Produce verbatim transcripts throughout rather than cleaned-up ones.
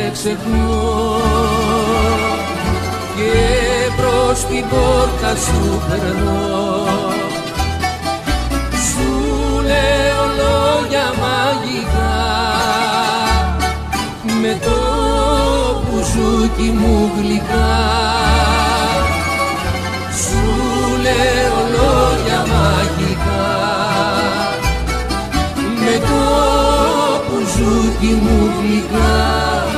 ξεχνώ και προς την πόρτα σου περνώ. Σου λέω λόγια μαγικά με το μπουζούκι μου γλυκά. Σου λέω λόγια μαγικά με το μπουζούκι μου γλυκά.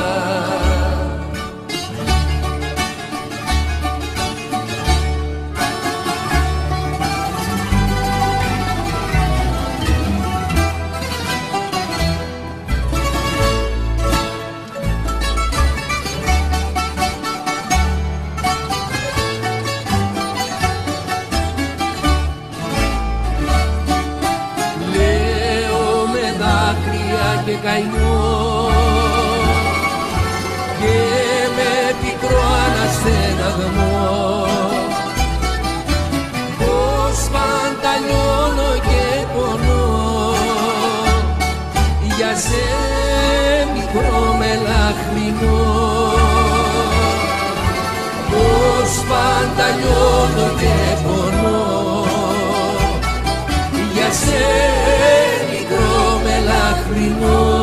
Και καημό και με πικρό αναστεναγμό πως πανταλιώνω και πονώ για σε μικρό μελαχρινό. Πως πανταλιώνω και πονώ για σε μικρό μελαχρινό.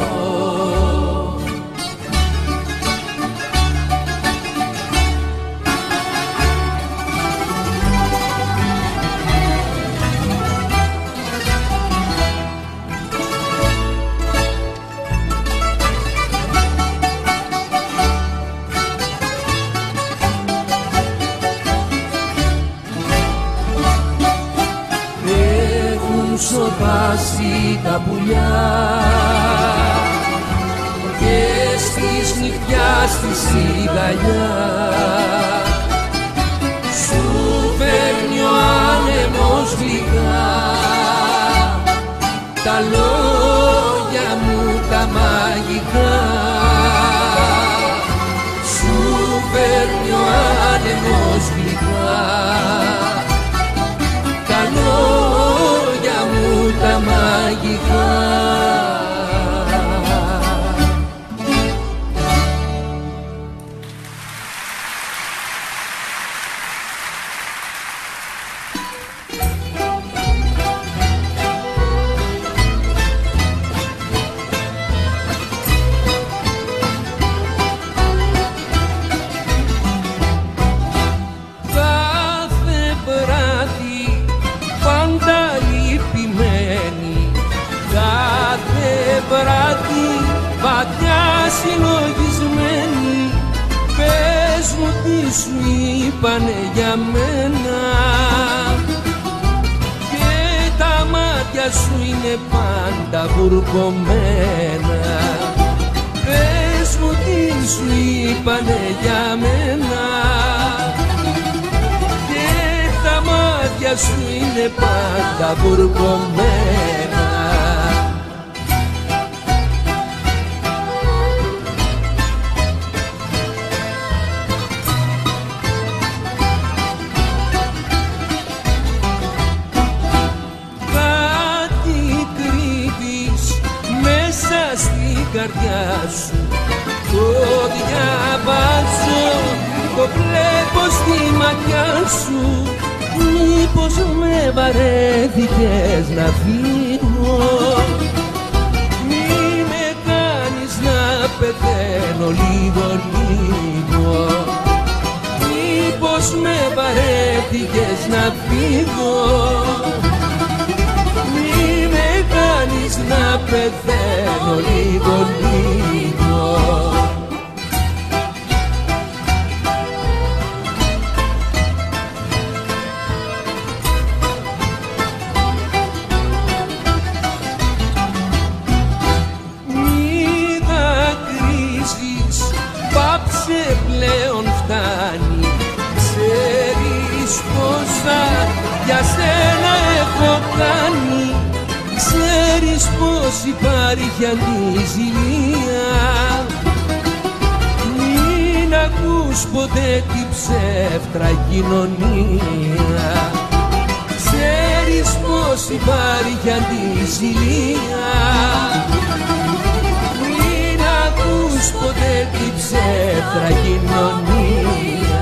Σοπάσει τα πουλιά και στις νυχτιάς τη σιγαλιά σου φέρνει ο άνεμος γλυκά τα λόγια μου τα μαγικά. Σου φέρνει ο άνεμος γλυκά τα λόγια μου τα μαγικά. Συλλογισμένη, πες μου τι σου είπανε για μένα και τα μάτια σου είναι πάντα βουρκωμένα. Πες μου τι σου είπανε για μένα και τα μάτια σου είναι πάντα βουρκωμένα. Καρδιά σου το διαβάζω, το βλέπω στη ματιά σου. Μήπως με βαρέθηκες να φύγω, μη με κάνεις να πεθαίνω λίγο λίγο. Μήπως με βαρέθηκες να φύγω, μη με κάνεις να πεθαίνω λίγο λίγο. Μη δακρύζεις, πάψε πλέον φτάνει. Ξέρεις πόσα για σένα έχω κάνει. Ξέρεις πως υπάρχει αντιζηλία. Μην ακούς ποτέ την ψεύτρα κοινωνία. Ξέρεις πως υπάρχει αντιζηλία. Μην ακούς ακούς ποτέ την ψεύτρα κοινωνία.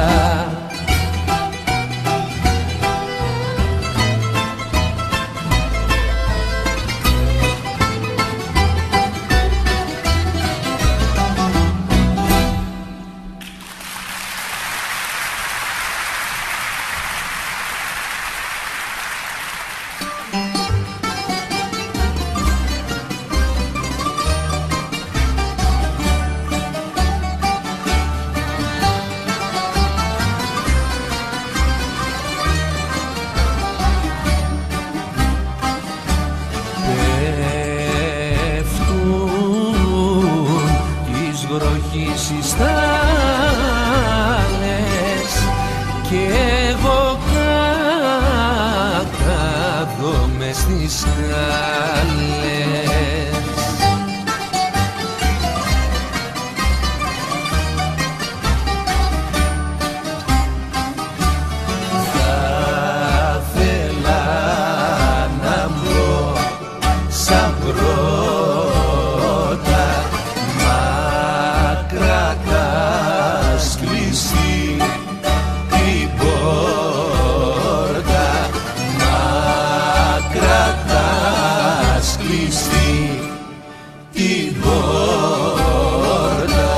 Οι στάλες και εγώ κάτω μες στις σκάλες. Θα θέλα να μπω σαν πρώτα, μα κρατάς κλειστή την πόρτα, μα κρατάς κλειστή την πόρτα.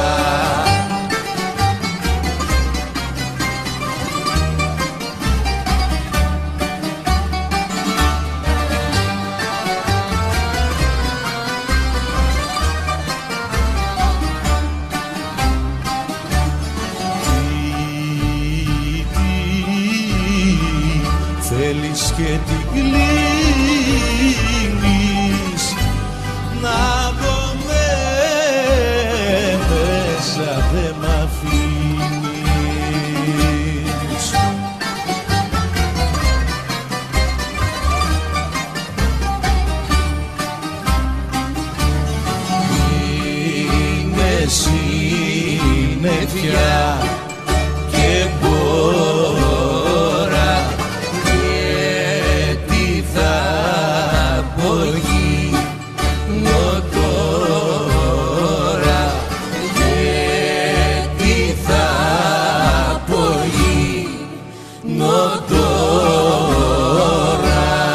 Θέλεις και την κλείνεις να μπω μέσα, δε μ' αφήνεις. Είναι συννεφιά και μπόρα, γιατί θα απογίνω τώρα, γιατί θα απογίνω τώρα.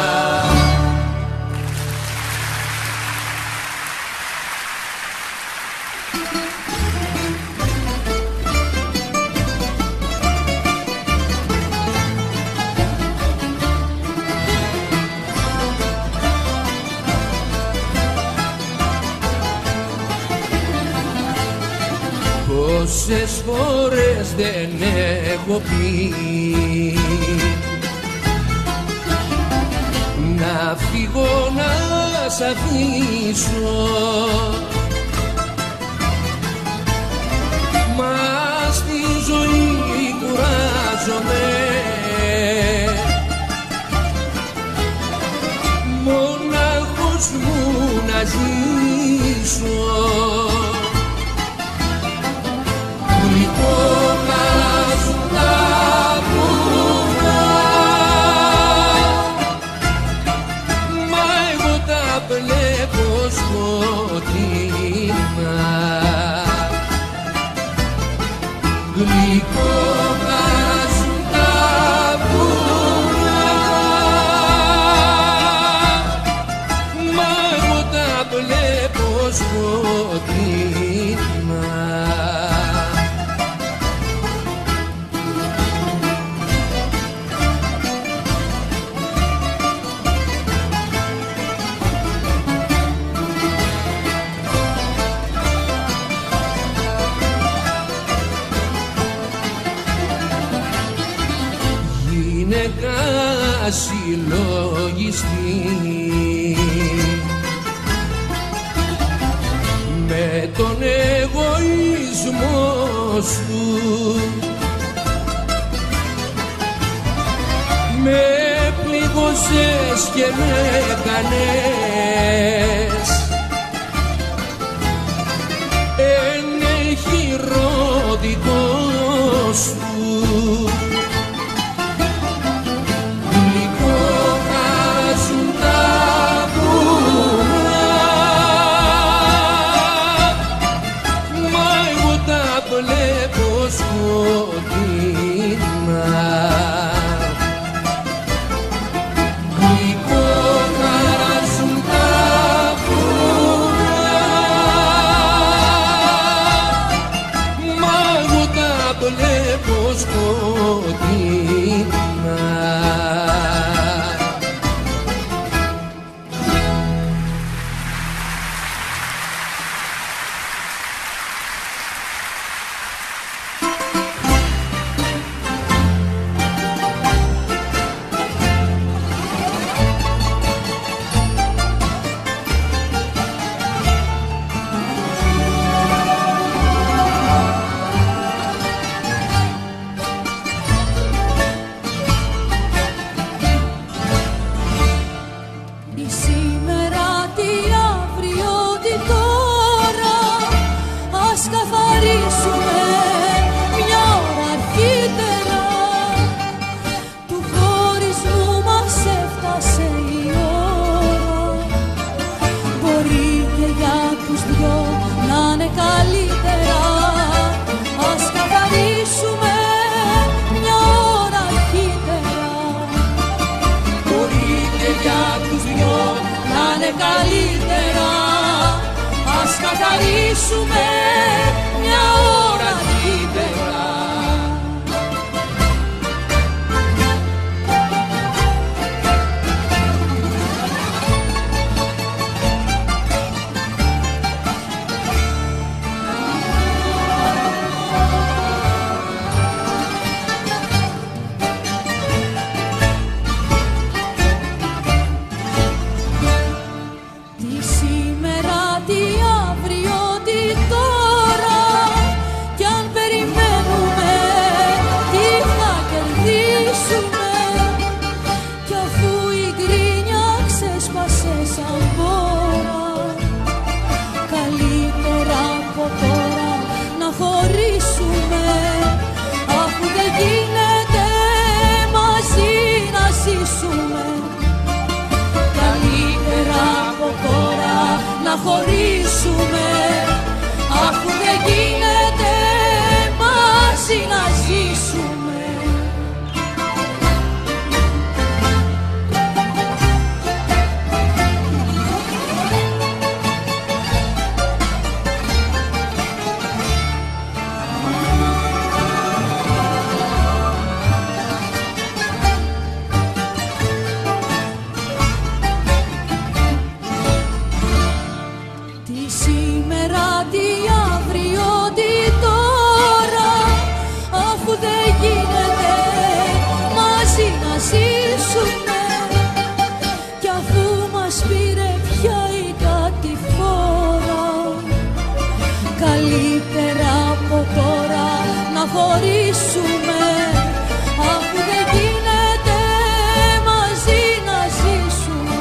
Πόσες φορές δεν έχω πει να φύγω να σ' αφήσω, μα στη ζωή κουράζομαι μονάχος μου να ζήσω. Γλυκόμαζουν τα βουνά, μα εγώ τα βλέπω σκοτεινά. Γλυκόμαζουν τα βουνά, μα εγώ τα βλέπω σκοτεινά. Γυναίκα συλλογιστή με τον εγωισμό σου, με πληγώσες και με κάνες ενεχειρό δικό σου. σκοτεινά. Καλύτερα, ας καθαρίσουμε μια ώρα αρχίτερα. Χωρίσουμε, αφού δεν γίνεται μαζί να ζήσουμε. Χωρίσουμε, αφού δεν γίνεται μαζί να ζήσουμε.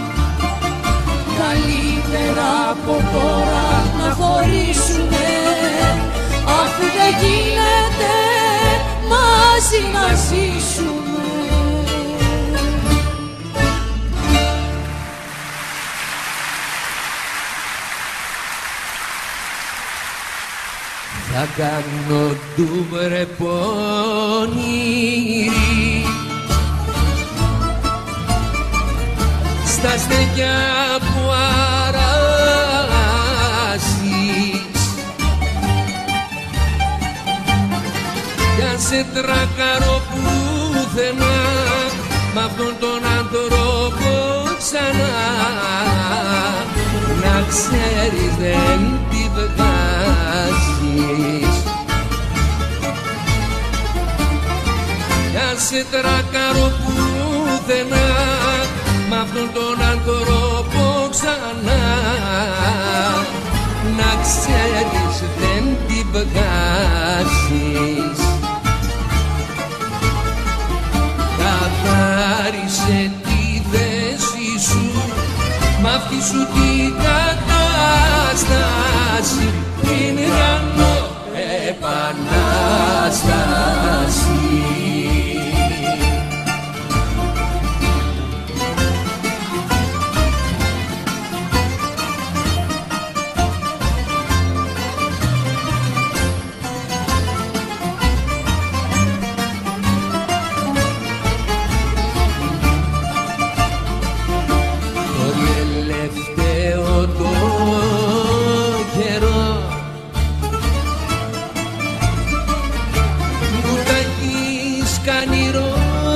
Καλύτερα από τώρα να χωρίσουμε, αφού δεν γίνεται μαζί να ζήσουμε. Θα κάνω ντουμπρε πονηρή στα στέκια που αράσεις κι αν σε τρακαρώ πουθενά μ' αυτόν τον άνθρωπο ξανά, να ξέρεις δεν τη βγάζεις. Κι αν σε τρακαρώ πουθενά μ' αυτόν τον άνθρωπο ξανά, να ξέρεις δεν τη βγάζεις. Καθάρισε τη θέση σου μ' αυτή σου την κατάσταση, την κάνω επανάσταση. Το τελευταίο το καιρό κάνει ρόιδο.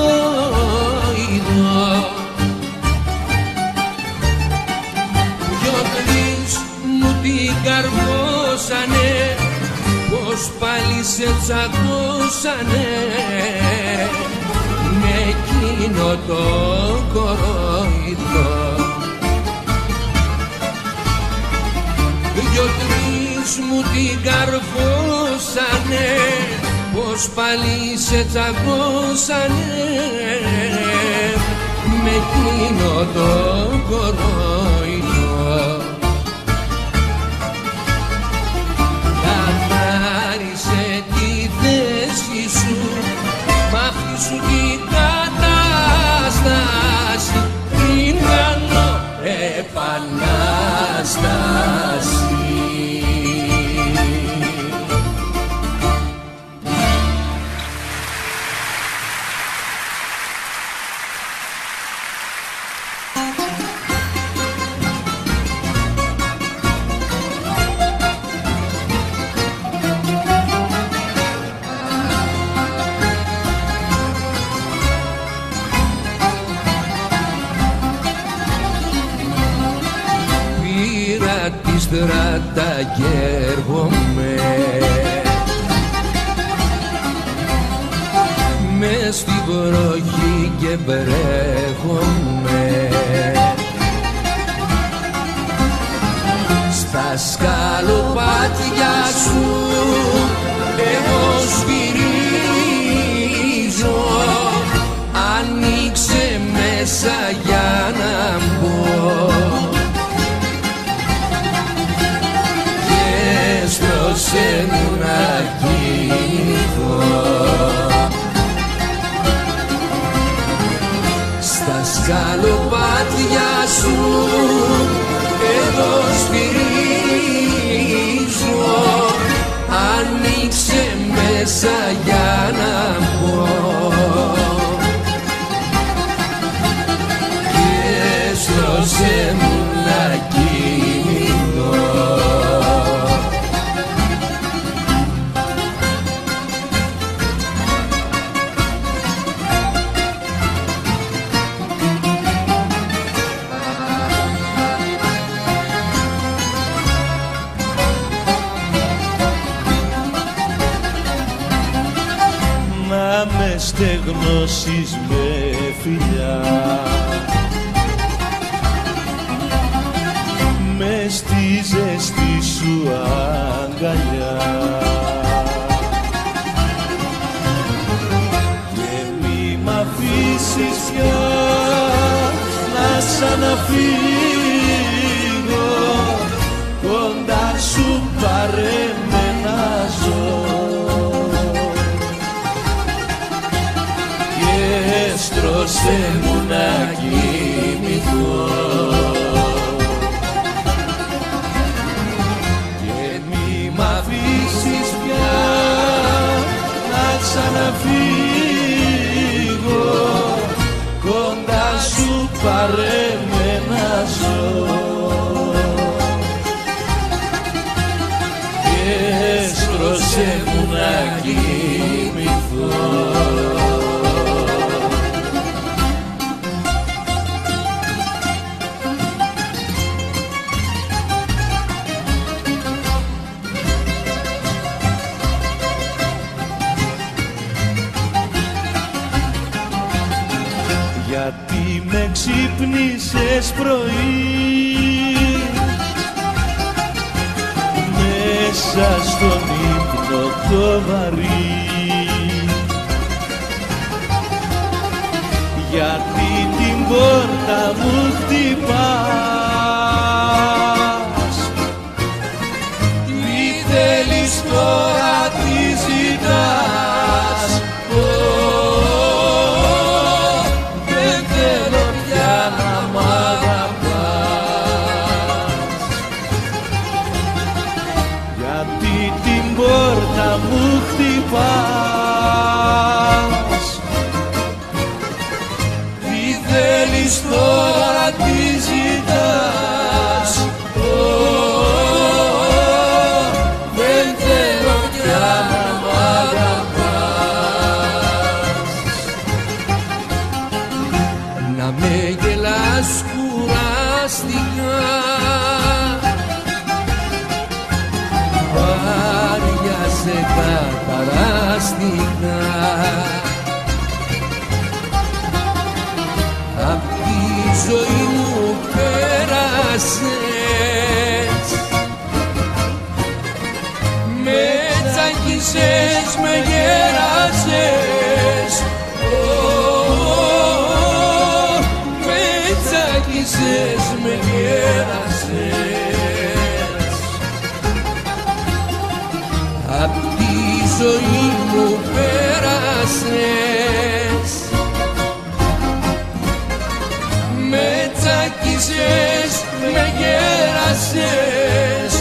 Δυο-τρεις μου την καρφώσανε, πως πάλι σε τσακώσανε με εκείνο το κορόιδο. Δυο-τρεις μου την καρφώσανε, πως πάλι σε τσακώσανε με εκείνο το κορόιδο. Καθάρισε τη θέση σου, μ' αυτή σου την κατάσταση, την κάνω επανάσταση. Τη στράτα και έρχομαι μες στη βροχή και βρέχομαι στα σκαλοπάτια σου εγώ σφυρίζω. Ανοίξε μέσα για να μπω, στρώσε μου να κοιμηθώ. Στα σκαλοπάτια σου εδώ σφυρίζω. Ανοίξε μέσα για να μπω και στρώσε μου να κοιμηθώ. Στεγνώσεις με φιλιά, μες στη ζεστή σου αγκαλιά, και μη μ' αφήσεις πια να ξαναφύγω. Κοντά σου πάρε με να ζω και στρώσε μου να κοιμηθώ. Και μη μ' αφήσεις πια να ξαναφύγω. Κοντά σου πάρε με να ζω και στρώσε μου να κοιμηθώ. Γιατί με ξύπνησες πρωί μέσα στον ύπνο το βαρύ, γιατί την πόρτα μου χτυπάς. Τι θέλεις τώρα, τι ζητάς? Δεν θέλω πια να μ' αγαπάς, γιατί την πόρτα μου χτυπάς. Τι θέλεις τώρα, τι ζητάς? ζωή μου πέρασες. Με τσακίσες, με γέρασες, με τσακίσες, με γέρασες. Απ' τη ζωή μου πέρασες. Με τσακίσες, με γέρασες,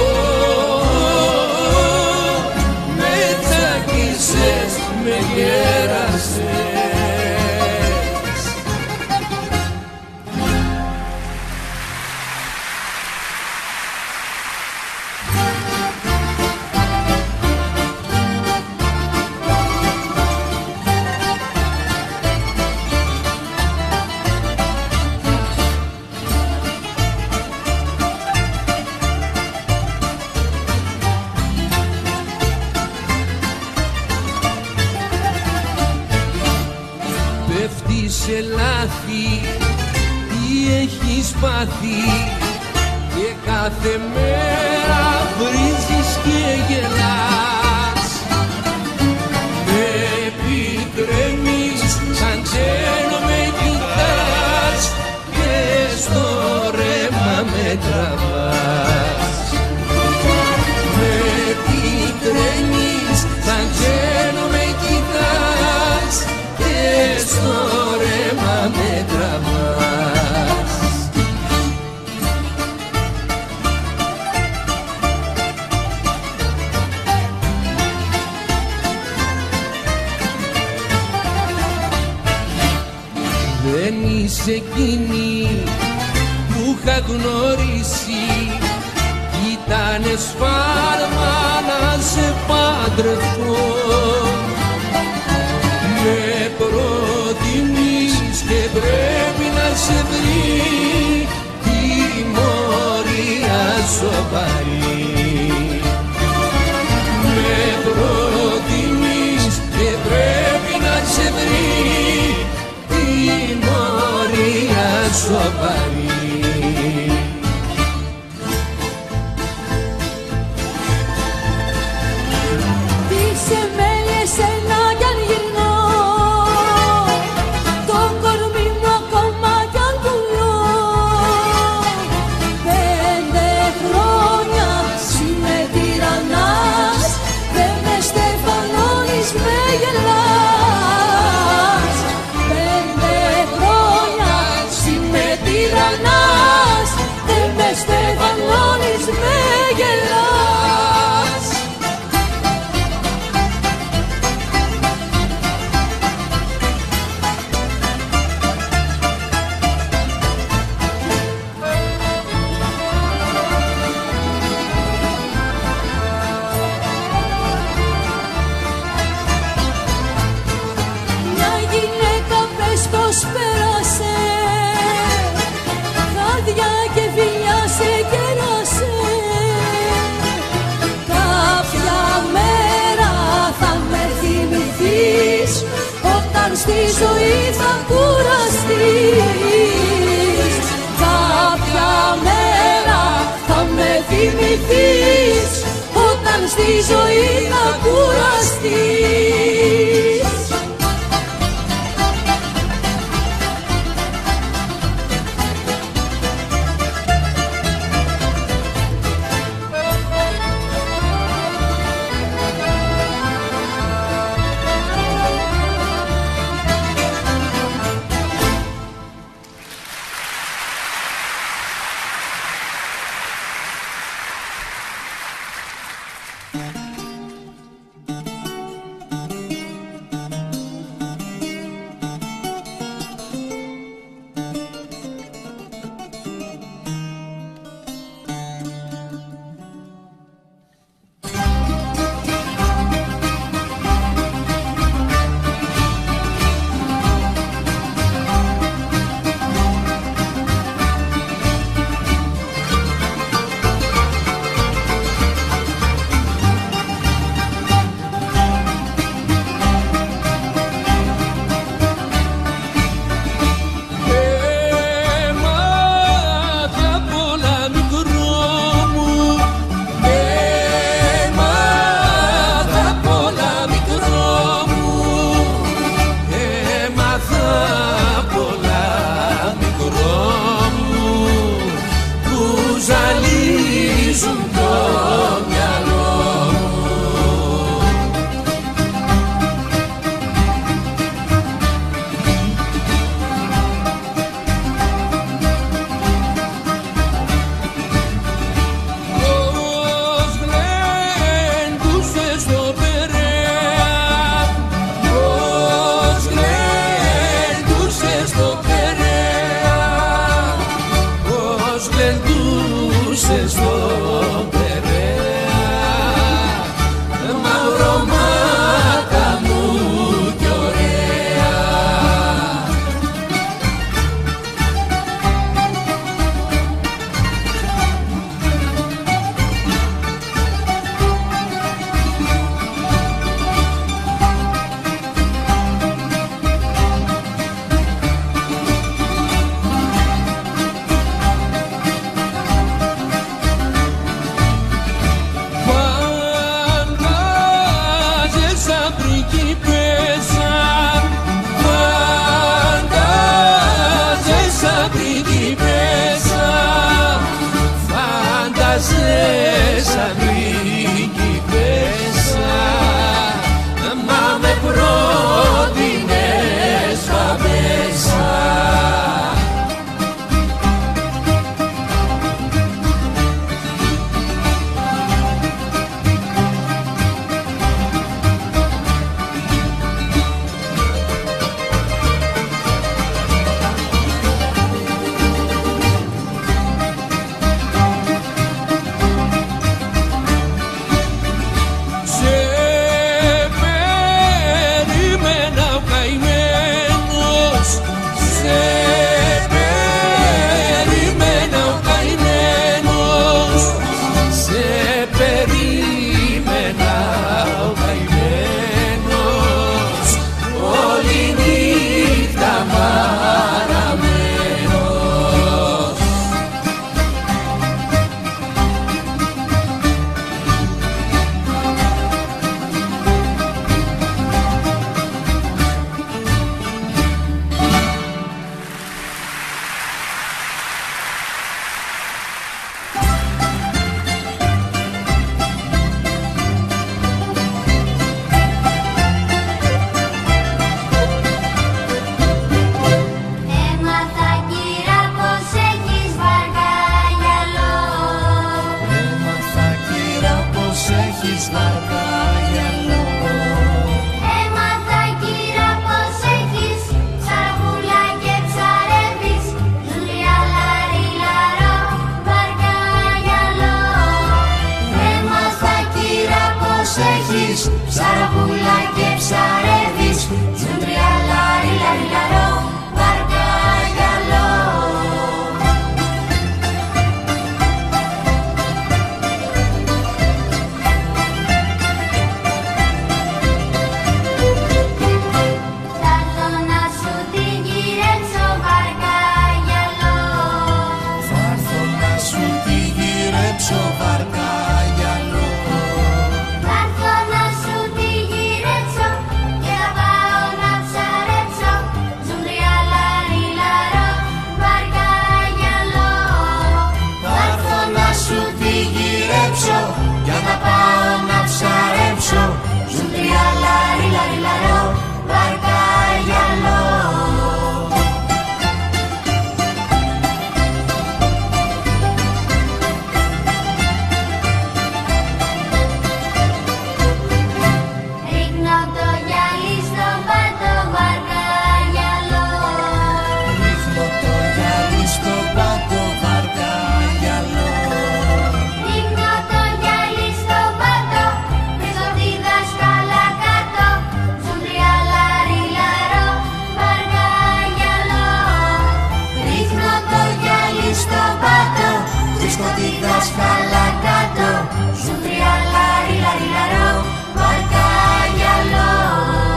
με τσακίσες, με γέρασες. Σε λάθη, τι έχεις πάθει και κάθε μέρα βρίζεις και γελάς. Με πικραίνεις, σαν ξένο με κοιτάς και στο ρέμα με τραβάς. Με πικραίνεις, σαν ξένο με κοιτάς και στο ρέμα με τραβάς. Δεν είσαι εκείνη που είχα γνωρίσει, ήτανε σφάλμα να σε παντρευτώ. Με προτιμείς και πρέπει να σε βρει τιμωρία σοβαρή. Με προτιμείς και πρέπει να σε βρει τιμωρία σοβαρή. Στεφανώνεις, με γελάς. Μια γυναίκα πες πως πέρασε, χάδια και φιλιά σε κέρασε. Κάποια μέρα θα με θυμηθείς, όταν στη ζωή θα κουραστείς. Κάποια μέρα θα με θυμηθείς, όταν στη ζωή θα κουραστείς. τη δάσκαλα κάτω, σου τριαλάρι λαρι λαρό, μπακαγιαλό.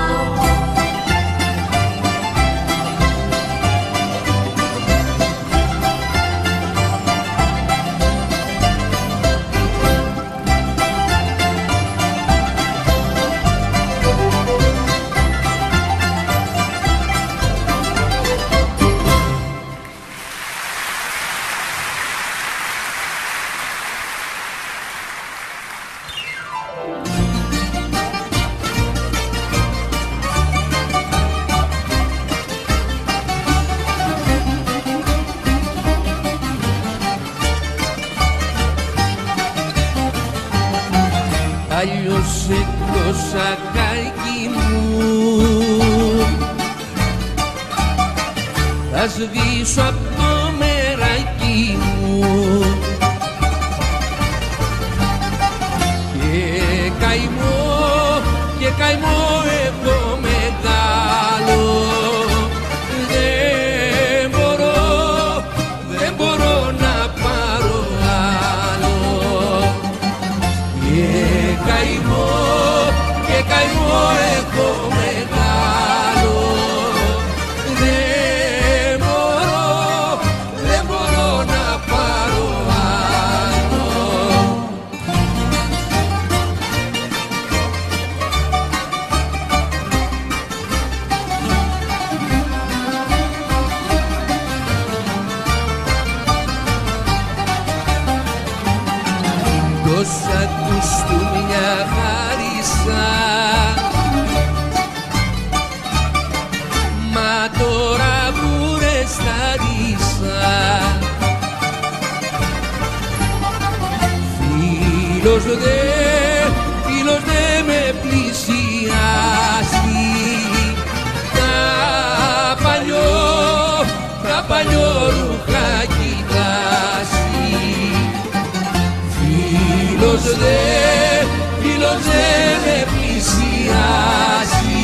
Αλλιώσε το σακάκι μου, θα σβήσω απ' το μεράκι μου και καημό, και καημό έχω μεγάλο. Δεν μπορώ, δεν μπορώ να πάρω άλλο. Και καημό, και καημό έχω μεγάλο. Δεν μπορώ, δεν μπορώ να πάρω άλλο. Τόσα τους του μια χάρισα, μα τώρα που ρεσταρίσα. Φίλος δε, φίλος δε με πλησιάσει, τα παλιό, τα παλιό ρούχα κοιτάσει. Φίλος δε, φίλος δε με πλησιάσει,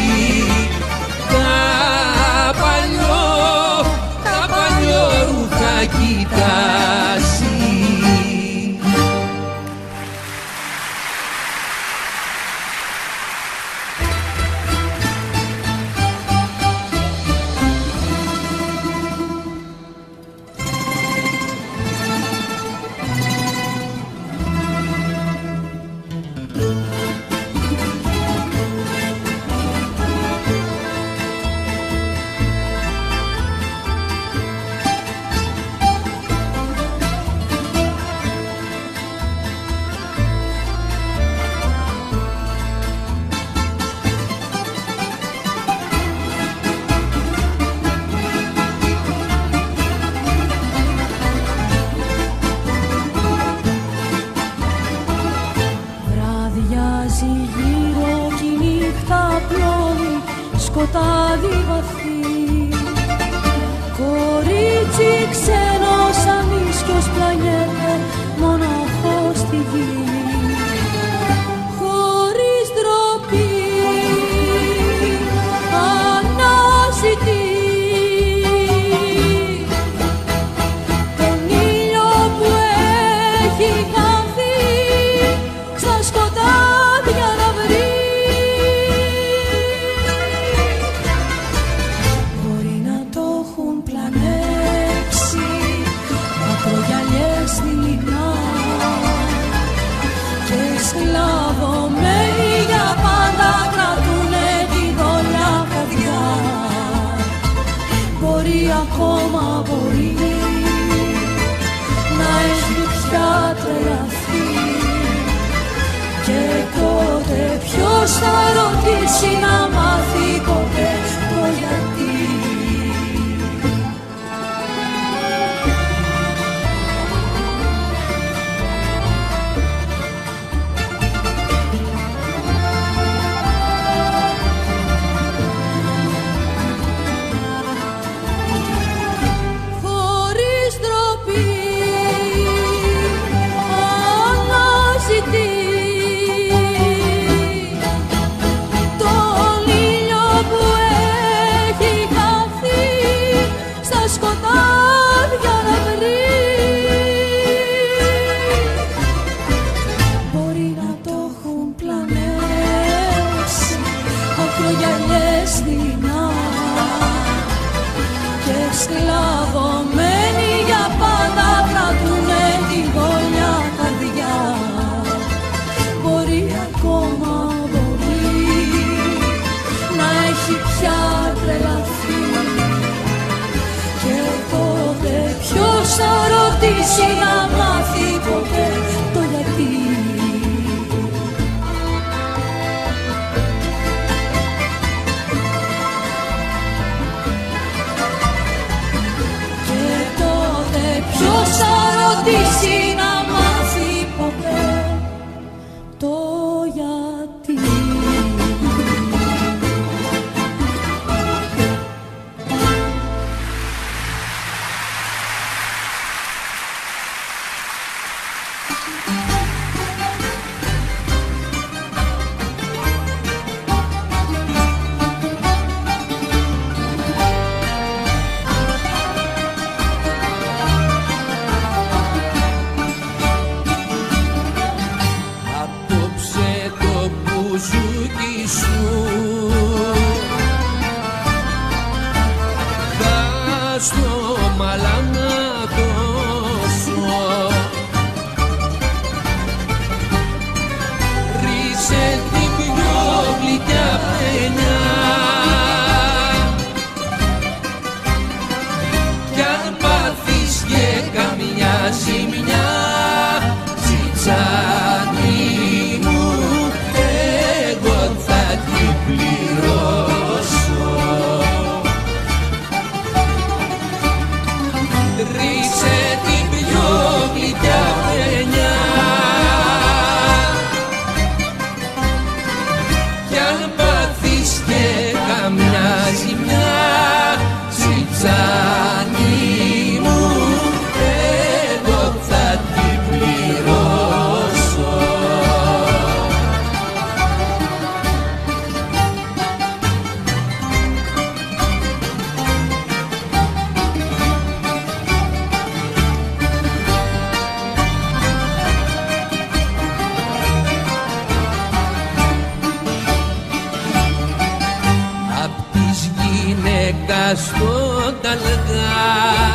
τα παλιό, τα παλιό ρούχα κοιτάσει. Σκοτάδι βαθύ, κορίτσι ξένος ανίσκιος πλανιέται μοναχός στη γη, χωρίς ντροπή αναζητεί τον ήλιο που έχει χαθεί στα σκοτάδια να βρει. Σκλαβωμένοι για πάντα κρατούνε τη δόλια καρδιά. Μπορεί ακόμα, μπορεί να έχει πια τρελαθεί. Και τότε ποιος θα ρωτήσει να μάθει ποτέ το γιατί. Τον ήλιο που έχει πια τρελαθεί. Και τότε ποιος θα ρωτήσει να μάθει ποτέ το γιατί. Και τότε ποιος θα ρωτήσει να μάθει ποτέ το γιατί. Στο ταλγά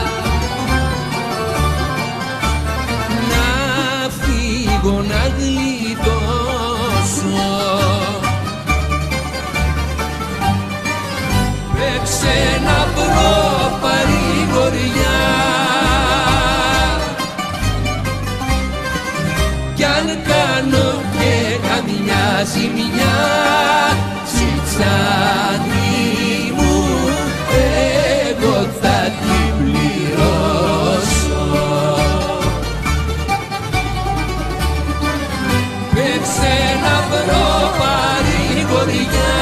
να φύγω να γλιτώσω. Παίξε να βρω παρηγοριά κι αν κάνω και καμιά ζημιά τσιτσάνι εγώ θα την πληρώσω. Παίξε να βρω παρηγοριά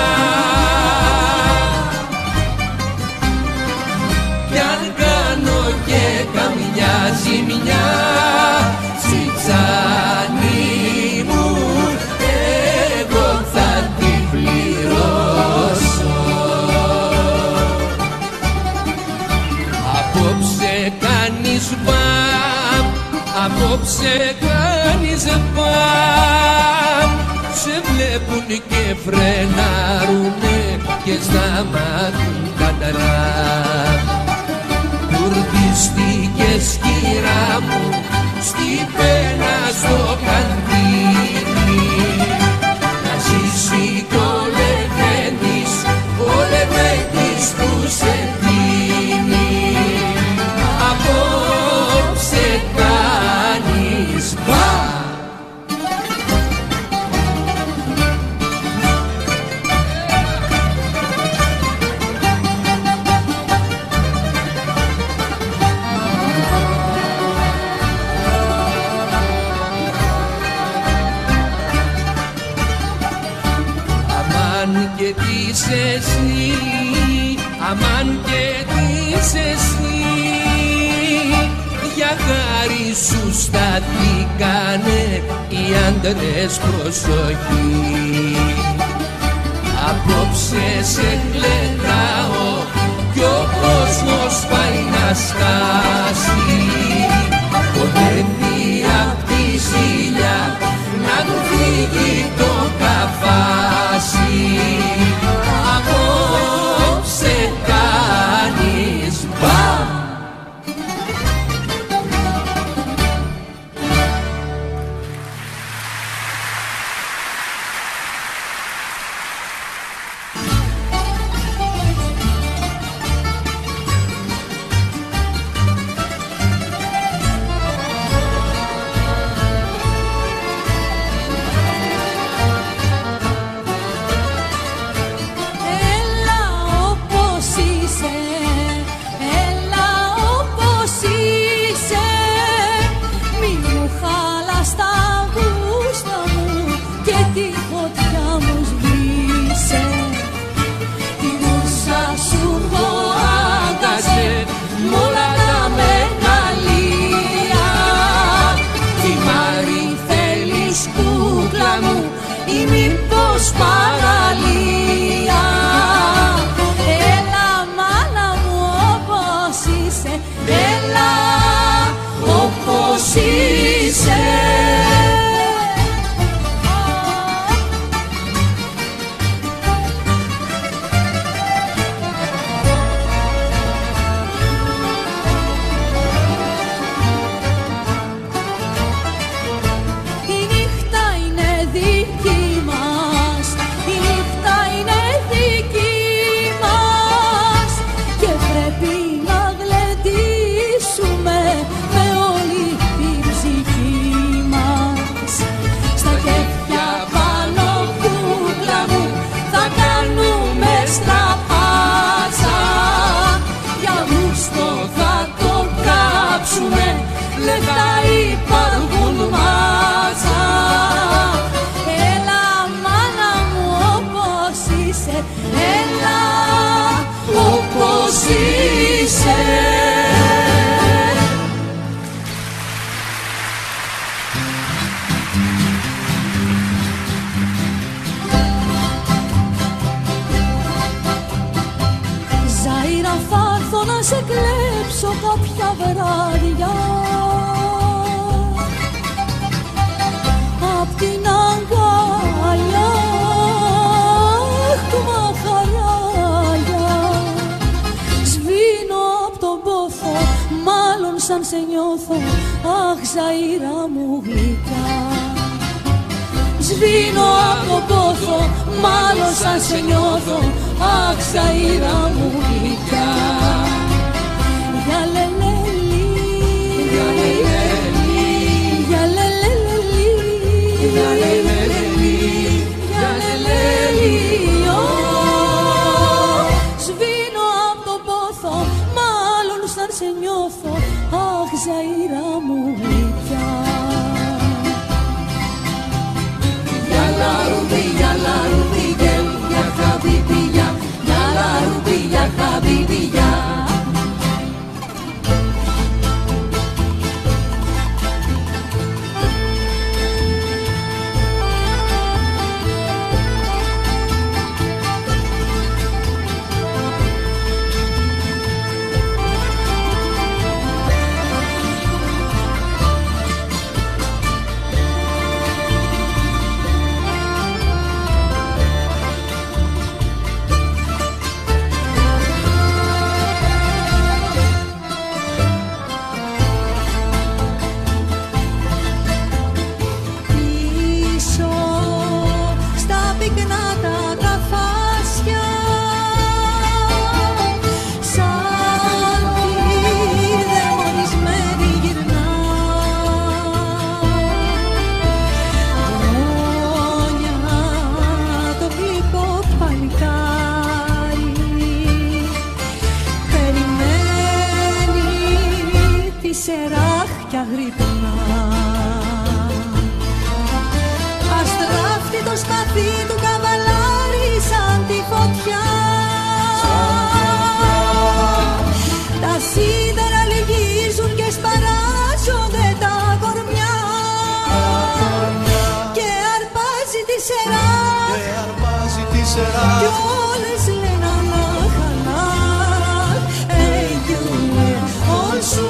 κι αν κάνω και καμιά ζημιά τσιτσάνι μου εγώ θα την πληρώσω. Απόψε κάνεις μπαμ, απόψε κάνεις μπαμ. Σε βλέπουν και φρενάρουνε και σταματούν καταράμ. Κουρδιστήκες κυρά μου στην πένα στο καντίνι. Να ζήσει κι ο Λεβέντης, ο Λεβέντης που σε δίνει. Απόψε κάνεις μπαμ. Και τις εσύ, αμάν και τις εσύ, για χάρη σου σταθήκανε οι άντρες προσοχή. Απόψε σε κλαιτάω κι ο κόσμος πάει να σκάσει. Πονεύει απ' τη ζήλια να του φύγει το καφάσι. Απόψε κάνεις μπαμ. έρθω να σε κλέψω κάποια βράδια απ' την αγκαλιά του μαχαράγια. Σβήνω απ' τον πόθο, μάλλον σαν σε νιώθω, αχ Ζαΐρα μου γλυκά. Σβήνω απ' τον πόθο, μάλλον σαν σε νιώθω, αχ Ζαΐρα μου γλυκά. Για λελέλη, για λελέλη, για λελέλη, για λελέλη, για λελέλη. Σβήνω απ' τον πόθο, μάλλον σαν σε νιώθω, αχ Ζαΐρα μου γλυκιά. Yalla Rubi, yalla Rubi, gel ya habibi ya. Yalla Rubi, ya habibi ya. Σεράχια γρυπνά, αστράφτει το σπαθί του καβαλάρι σαν τη φωτιά. Τα σίδερα λυγίζουν και σπαράζονται τα κορμιά και αρπάζει τη σερά, κι όλες λένε αχ, αχ, έγινε όλσου.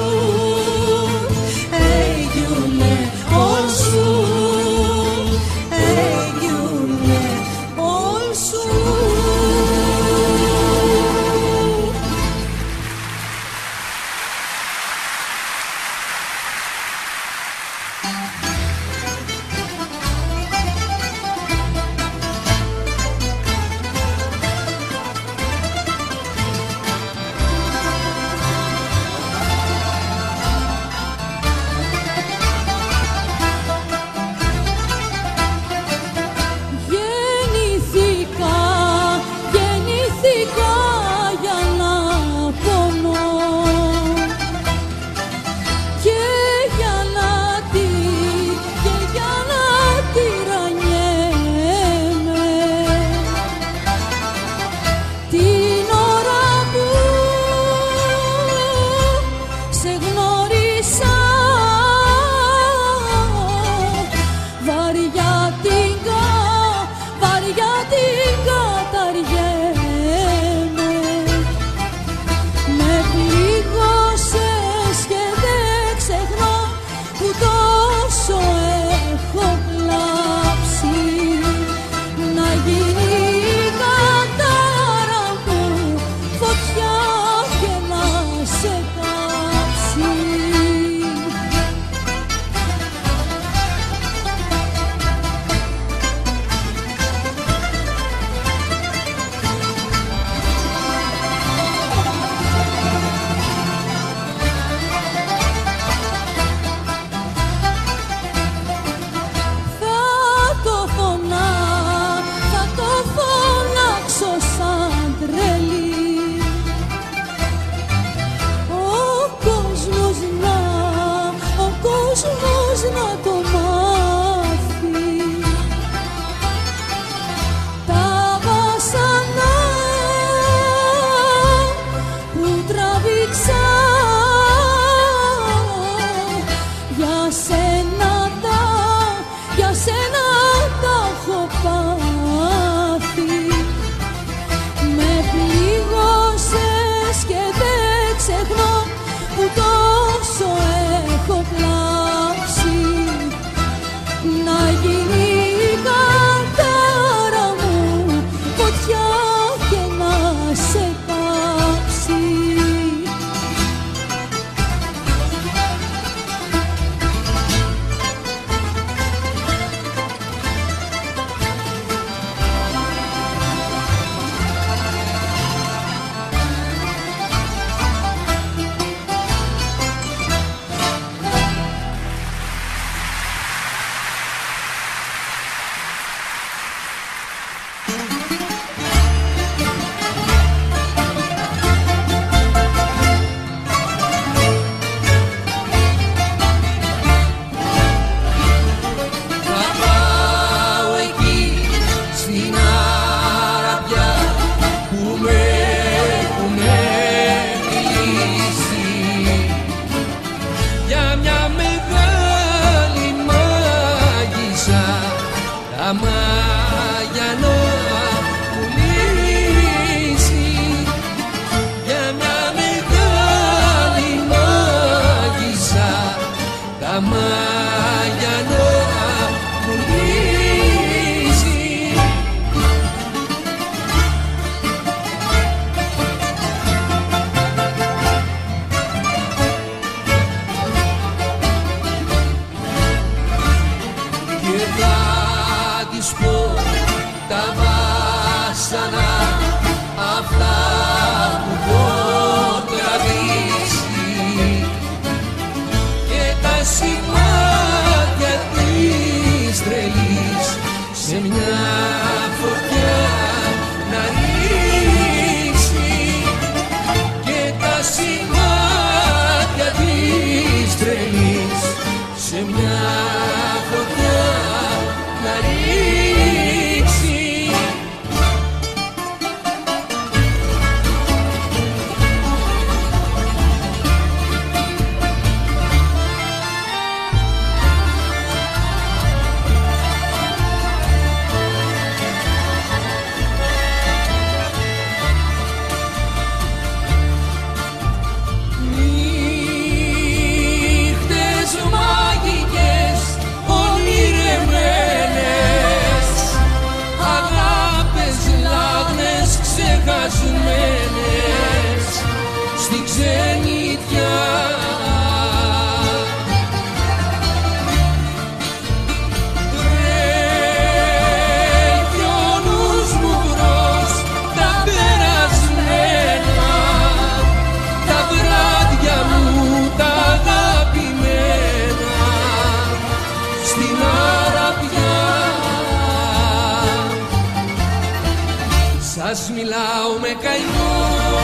μιλάω με καημό,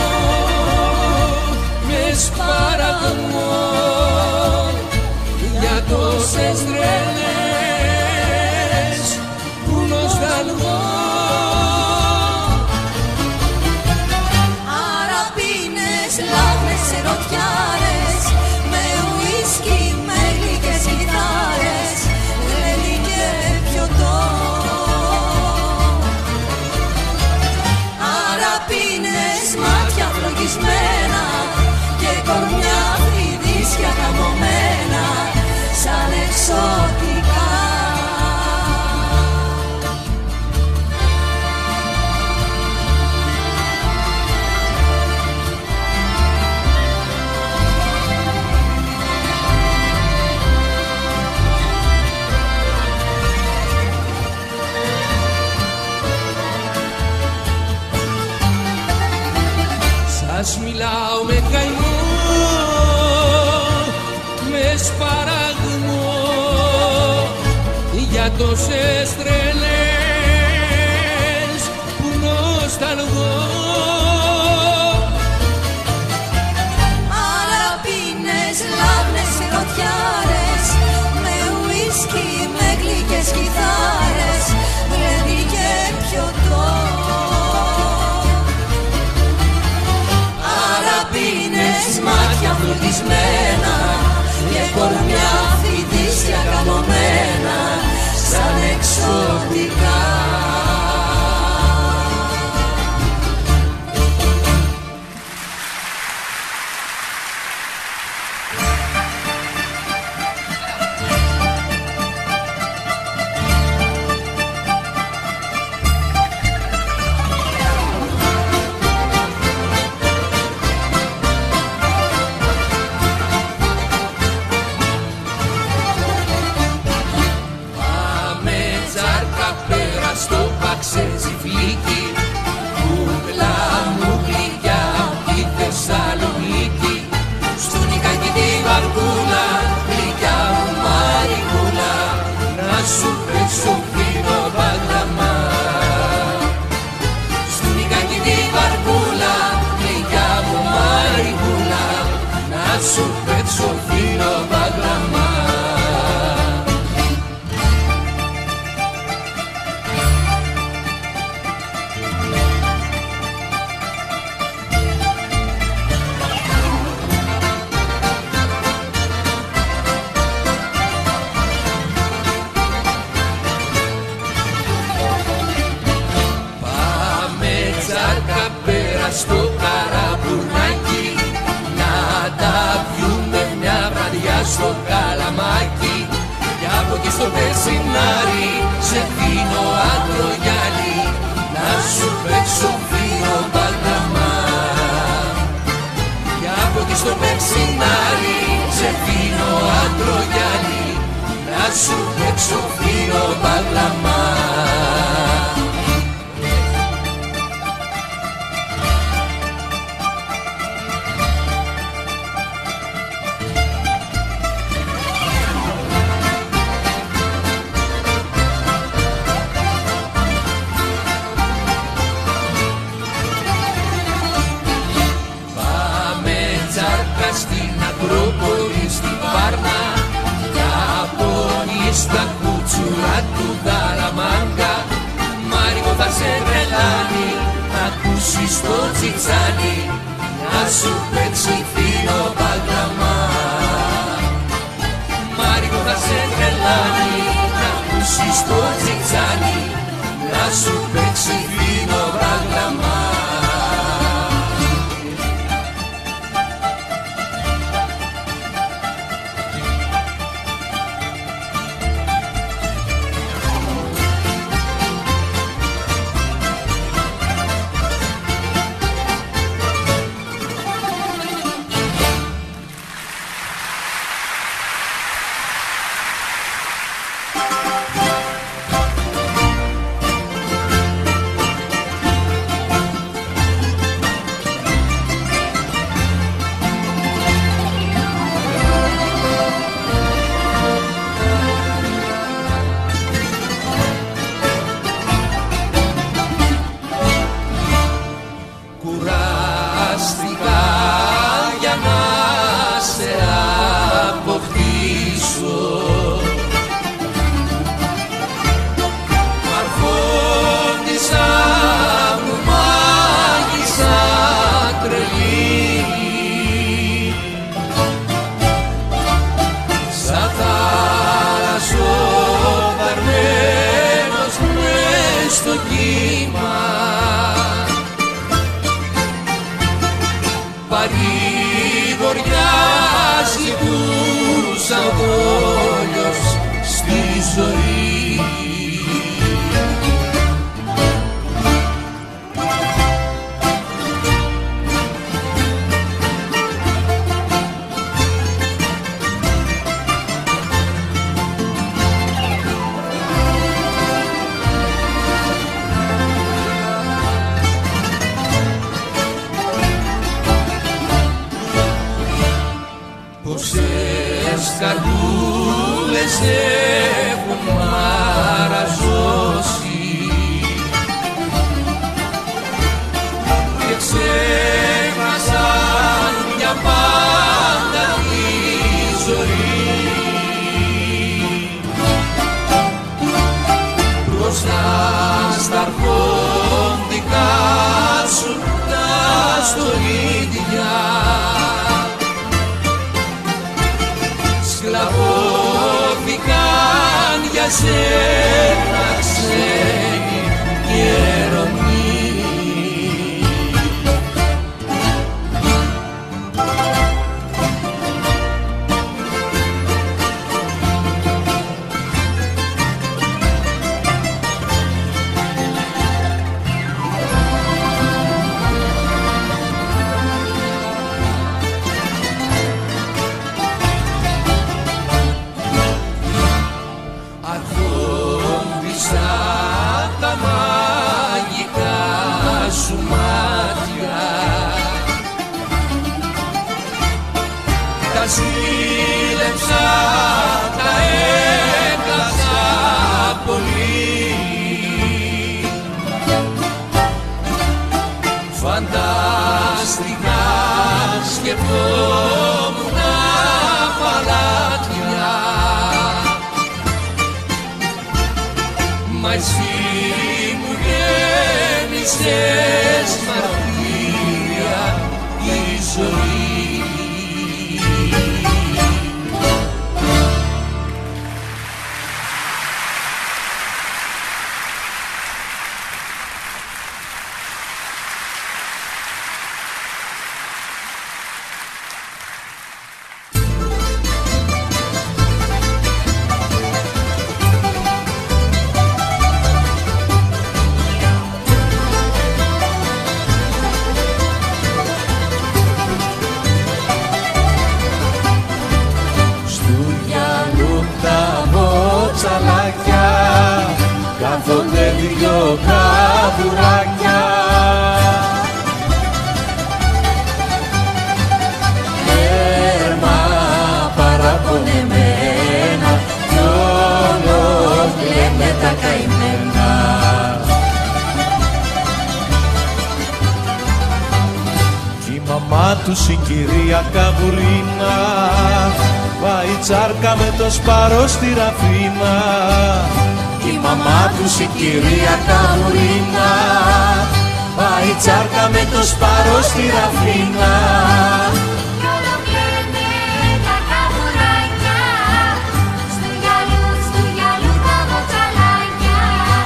με σπαραγμό, για τόσες τρέλες που νοσταλγώ. Αραπίνες, λάβνες, ερωτιάρες, με ουίσκι, με γλυκές κιθάρες, γλέντι και πιωτό. Αραπίνες, μάτια φλογισμένα και κορμιά φρυδίσια καμωμένα, σαν εξωτικά. Σας μιλάω με καημό, με σπαραγμό, για τόσες τρελές που νοσταλγώ. Αραπίνες, λάβνες, ερωτιάρες, με ουίσκι, με γλυκές κιθάρες, γλέντι και πιωτό. Αραπίνες, μάτια φλογισμένα και κορμιά φρυδίσια καμωμένα, σαν εξωτικά. Στο παξέτσι φλίκι, κούκλα μου γλυκιά τη Θεσσαλονίκη, στου νικάκι τη βαρκούλα, γλυκιά μου μαρικούλα, να σου παίξω φίνο παγραμμά. Στου νικάκι τη βαρκούλα, γλυκιά μου μαρικούλα, να σου παίξω φίνο παγραμμά. Στο καραμπουρνάκι, να τα πιούμε μια βραδιά στο καλαμάκι, κι από εκεί στο περσινάρι σε φίνο άντρο γυάλι, να σου παίξω φίνο παγραμμά. Κι από εκεί στο περσινάρι σε φίνο άντρο γυάλι, να σου παίξω φίνο παγραμμά. Στην Ακρόπολη, στην Βάρνα, κι από στα κούτσουρα του Δαραμάγκα, Μάρικο θα σε τρελάνει, να ακούσεις το τσιτσάνι, να σου παίξει φίνο παγραμμά. Μάρικο θα σε τρελάνει, να ακούσεις το τσιτσάνι, να σου παίξει φίνο παγραμμά. παρηγοριάζει τους αγώνιος στη ζωή. Πόσες καρδούλες έχουν μαραζώσει και ξέχασαν για πάντα τη ζωή. Μπροστά στα αρχόντικά σου τα στολίδια σκλαβώθηκαν για σένα ξένοι γερονοί. Τα μαγικά σου μάτια τα σύλλεψα, τα έκλαψα πολύ. Φανταστικά σκεφτόμουν παλάτια, μα εσύ μου γέμισες μαρτύρια τη ζωή. Κάθονται δυο καβουράκια έρμα παραπονεμένα κι όλο κλαίνε τα καημένα. Κι η μαμά τους η κυρία Καβουρίνα πάει τσάρκα με το σπάρο στη Ραφίνα. Η μαμά τους η κυρία Καβουρίνα πάει τσάρκα με το σπάρο στη Ραφίνα. Κι όλο κλαίνε τα καβουράκια στου γυαλού, στου γυαλού τα βοτσαλάκια.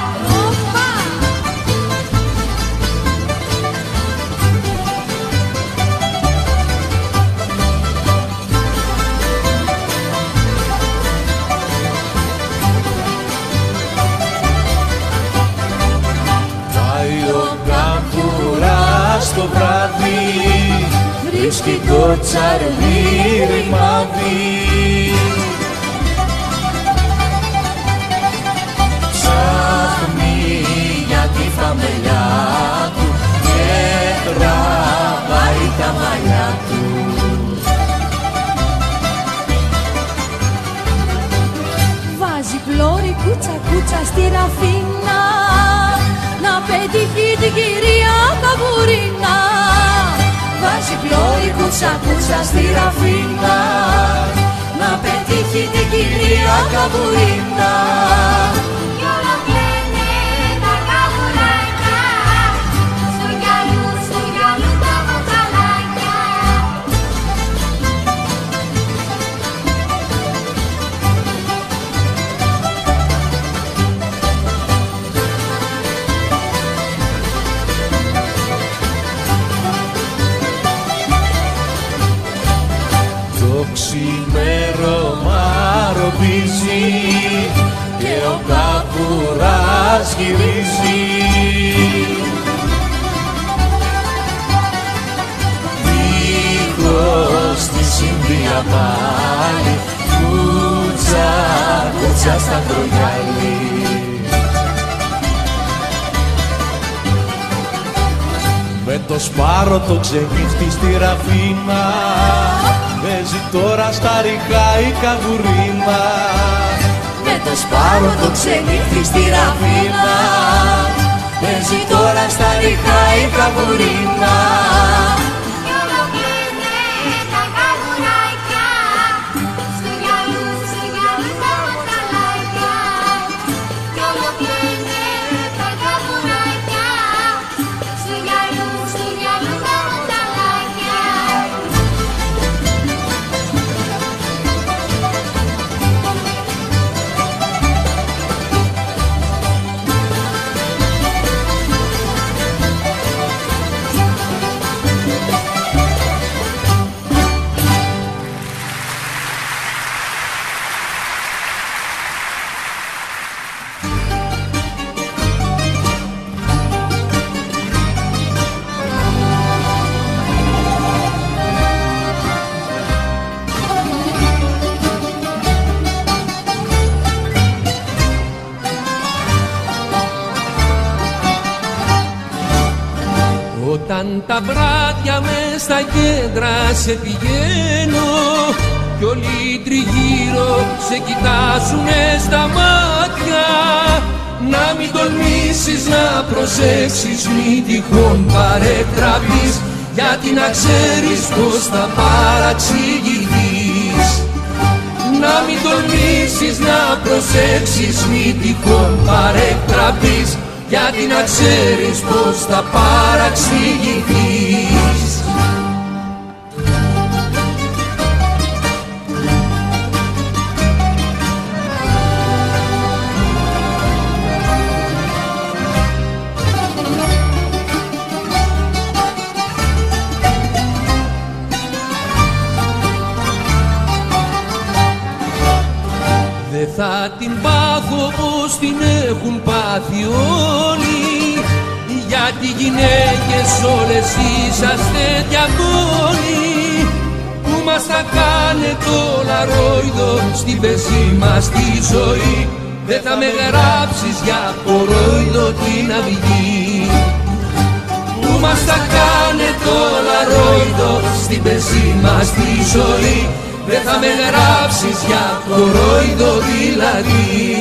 Στο βράδυ βρίσκει κοτσαρδί ρημάδι, ψάχνει για τη φαμελιά του και τραβάει τα μαλλιά του. Βάζει πλώρη κούτσα κούτσα στη Ραφίνα να πετύχει την κυρία Καβουρίνα. Βάζει πλώρη κούτσα κούτσα στη Ραφίνα να πετύχει την κυρία Καβουρίνα. Κι όλο κλαίνε τα καβουράκια στου γυαλού, στου γυαλού τα βοτσαλάκια. ξημέρωμα ροπίζει και ο καβουράς γυρίζει. Δίχως τη συνδύα πάλι, κούτσα, κούτσα στα κρογιάλι. Με το σπάρο το ξενύχτη στη ραφίνα, παίζει τώρα στα ριχά η καβουρίνα. Με το σπάρο το ξενύχτη στη ραφίνα, παίζει τώρα στα ριχά η καβουρίνα. Κι όλο κλαίνε τα καβουράκια, στου γυαλούς, στου γυαλούς τα ματσαλάκια. Κι όλο κλαίνε τα καβουράκια, στου γυαλούς, στου γυαλούς τα ματσαλάκια. Όταν τα βράδια μες στα κέντρα σε πηγαίνω κι όλοι τριγύρω σε κοιτάζουνε στα μάτια, να μην τολμήσεις να προσέξεις, μη τυχόν παρεκτραπείς, γιατί να ξέρεις πως θα παραξηγηθείς. Να μην τολμήσεις να προσέξεις, μη τυχόν παρεκτραπείς, γιατί να ξέρεις πως θα παραξηγηθείς. Δε θα την πάθω πως την έχουν πάθει όλοι, γιατί γυναίκες όλες είσαστε διαβόλοι, που μας θα κάνε το λαρόιδο στην πεζή μας τη ζωή. Δε θα με γράψεις για κορόιδο την αυγή, που μας θα κάνε το λαρόιδο στην πεζή μας τη ζωή. Δεν θα με γράψεις για κορόιδο δηλαδή.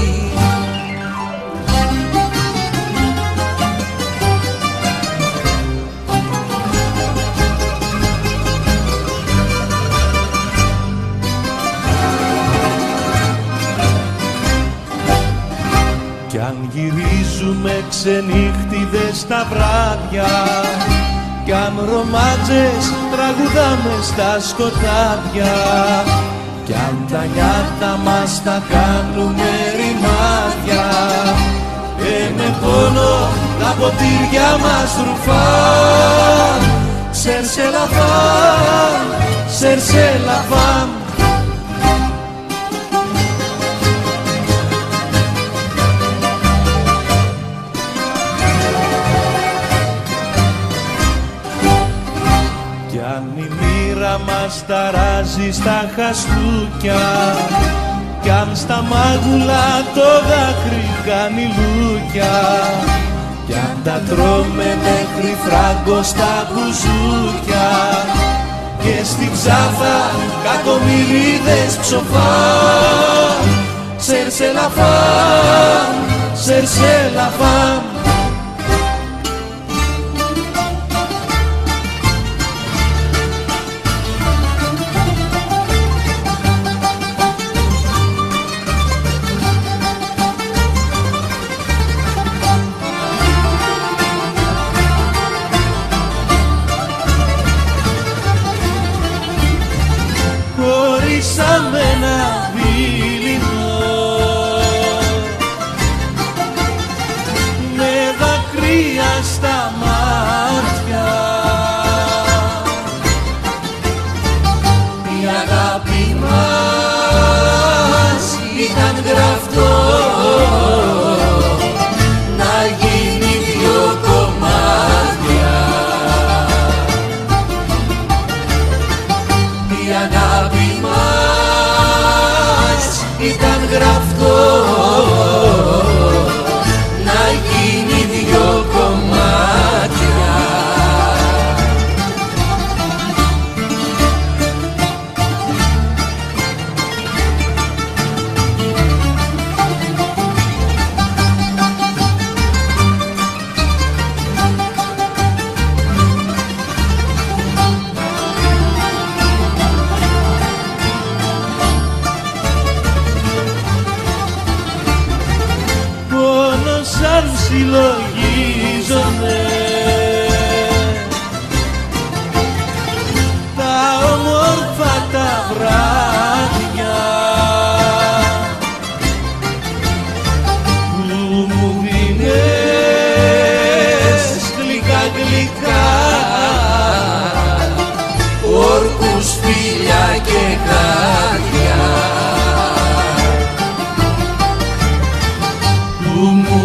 Κι αν γυρίζουμε ξενύχτιδες τα βράδια, κι αν ρομάτζες τραγουδάμε στα σκοτάδια, κι αν τα νιάτα μας τα κάνουνε ρημάδια, και με πόνο τα ποτήρια μας ρουφάν, σερσελαφάν, σερσελαφάν. Μας ταράζει στα χαστούκια, κι αν στα μάγουλα το δάκρυ κάνει λούκια, κι αν τα τρώμε μέχρι φράγκο στα μπουζούκια, και στη ψάθα κακομοιρίδες ψοφά, σερσελαφάν, σερσελαφάν. Σαν ένα δειλινό, με δάκρυα στα μάτια, η αγάπη ήταν γραφτό να γίνει δυο κομμάτια. Συλλογίζομαι τα όμορφα τα βράδια που μου δίνες γλυκά γλυκά όρκους, φίλια και χάδια που μου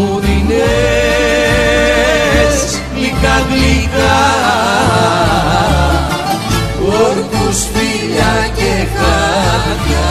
δίνες γλυκά γλυκά όρκους, φίλια και χάδια.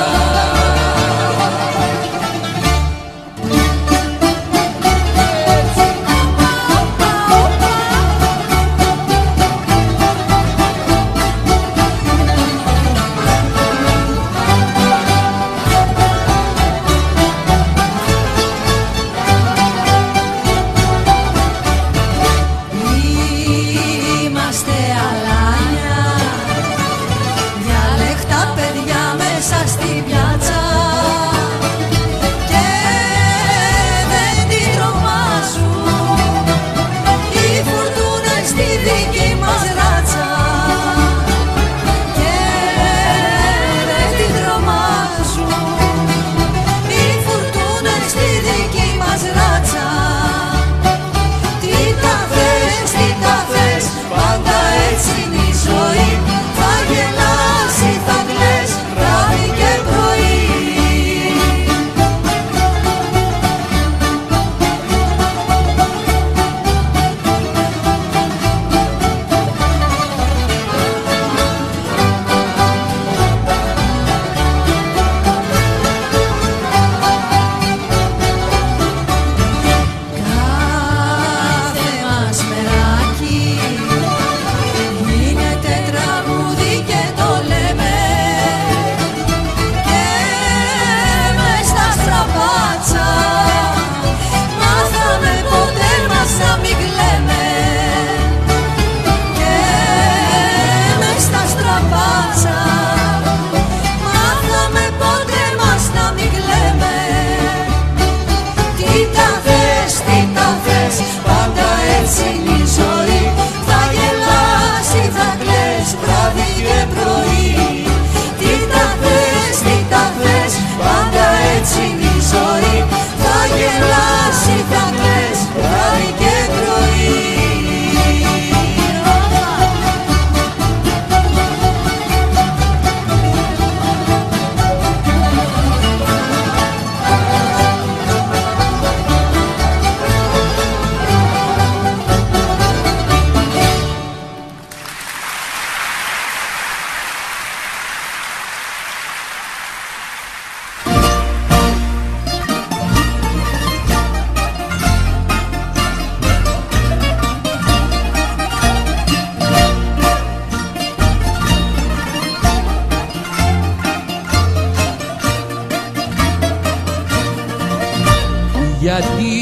Γιατί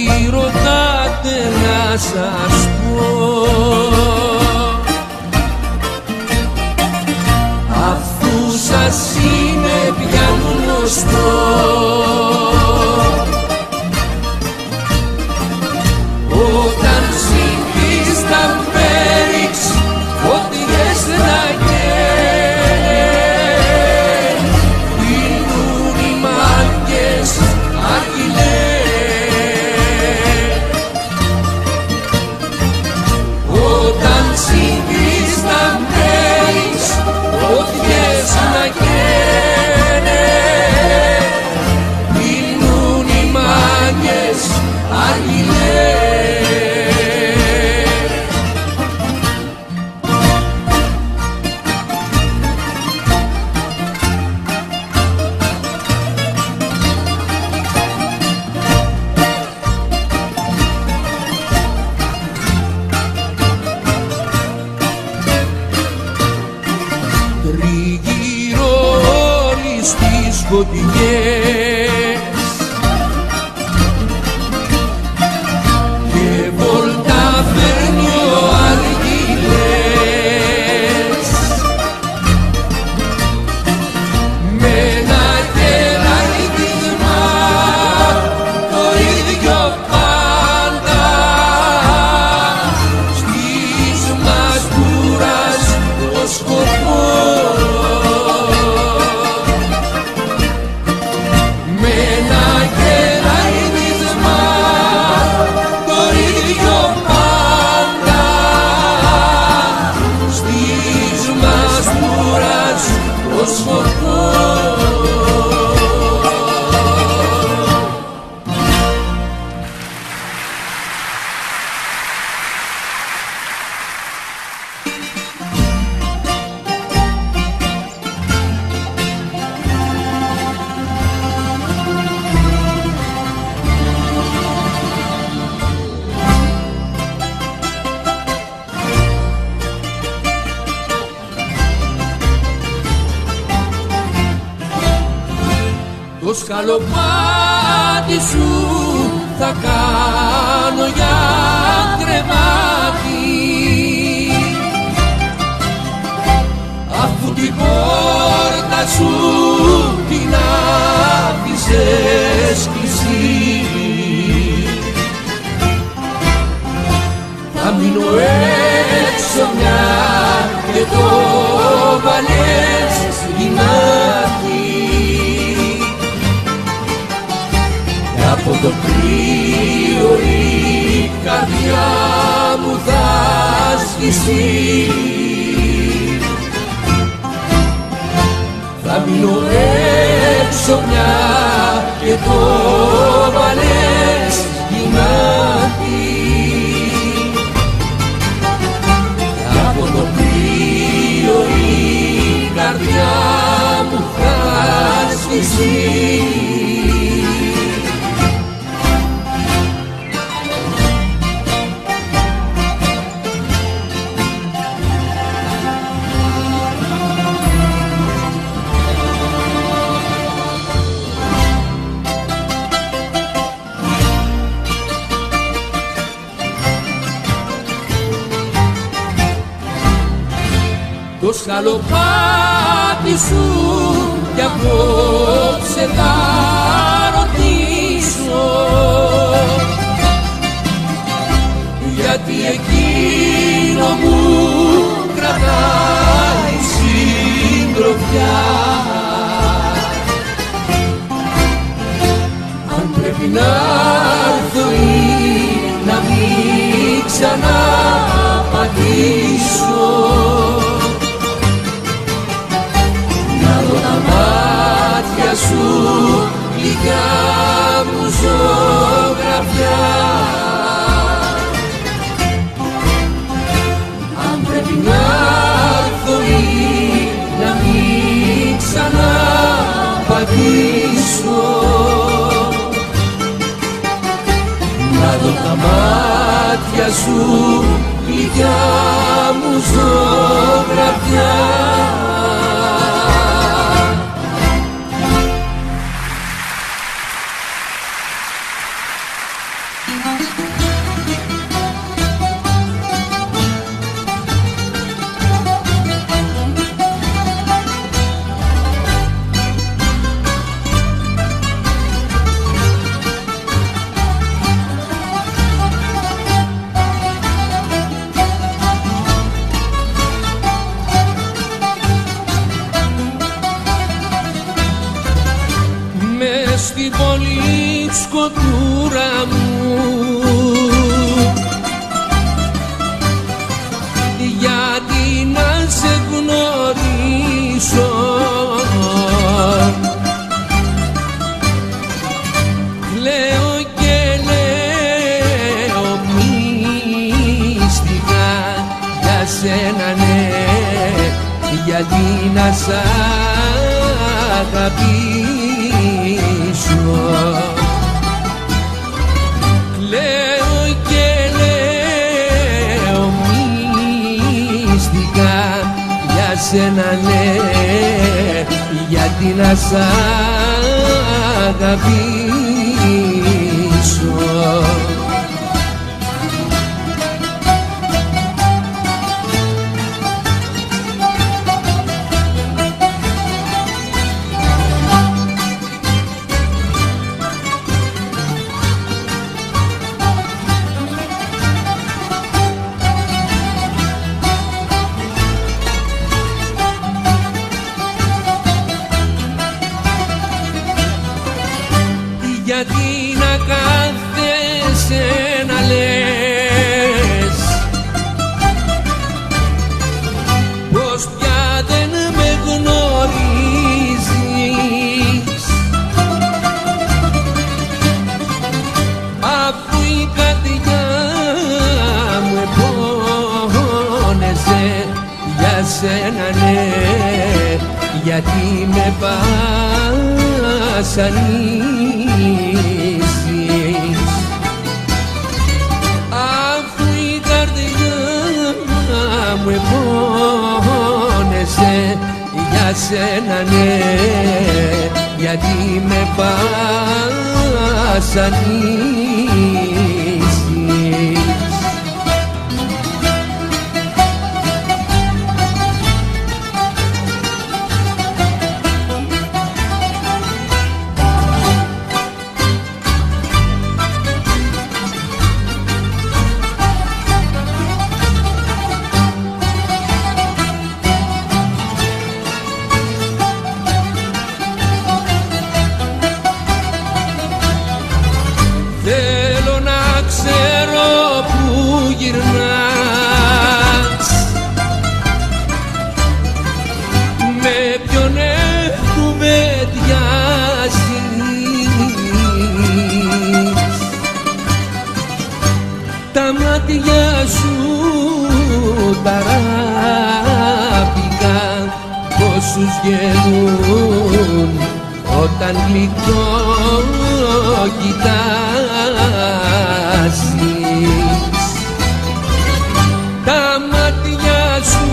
ρωτάτε να σας πω, αφού σας είναι πια γνωστό, όταν συμβείς τα πέριξ φωτιές να καίνε, πίνουν οι μάγκες άρχιλες. Όταν συμβείς τα πέριξ φωτιές να καίνε, φωτιές και βόλτα φέρνει ο αργυλές με ένα κεραϊδίσμα το ίδιο πάντα στις μαστούρας ο σκοπός. Το σκαλοπάτι σου θα κάνω για κρεβάτι, αφού την πόρτα σου την άφησες κλειστή. Θα μείνω έξω μια και το βάλες γυνάτι. Από το κρύο η καρδιά μου θα σκιστεί. Θα μείνω έξω μια και το βάλες γυνάτι. Από το κρύο η καρδιά μου θα σκιστεί. Το σκαλοπάτι σου κι απόψε θα ρωτήσω, γιατί εκείνο μου κρατάει συντροφιά. Αν πρέπει να έρθω ή να μην ξαναπατήσω, τα μάτια σου γλυκιά μου ζωγραφιά. Αν πρέπει να έρθω ή να μην ξαναπατήσω, να δω τα μάτια σου γλυκιά μου ζωγραφιά. Στη πόλη σκοτούρα μου, γιατί να σε γνωρίσω, λέω και λέω μυστικά για σένα, ναι, γιατί να σ' αγαπήσω. Κλαίω και λέω μυστικά για σένα, ναι, γιατί να σ' αγαπήσω. Γιατί να κάθεσαι να λες πως πια δεν με γνωρίζεις, αφού η καρδιά μου επώνεζε για σένα, ναι, γιατί με βασανίζεις, αφού η καρδιά μου επώνεζε για σένα, ναι, γιατί με βασανίζεις. Θέλω να ξέρω που γυρνάς, με ποιον κουβεντιάζεις. Τα μάτια σου ταράπηκαν πόσους γελούν όταν γλυκό κοιτάζεις. Τα μάτια σου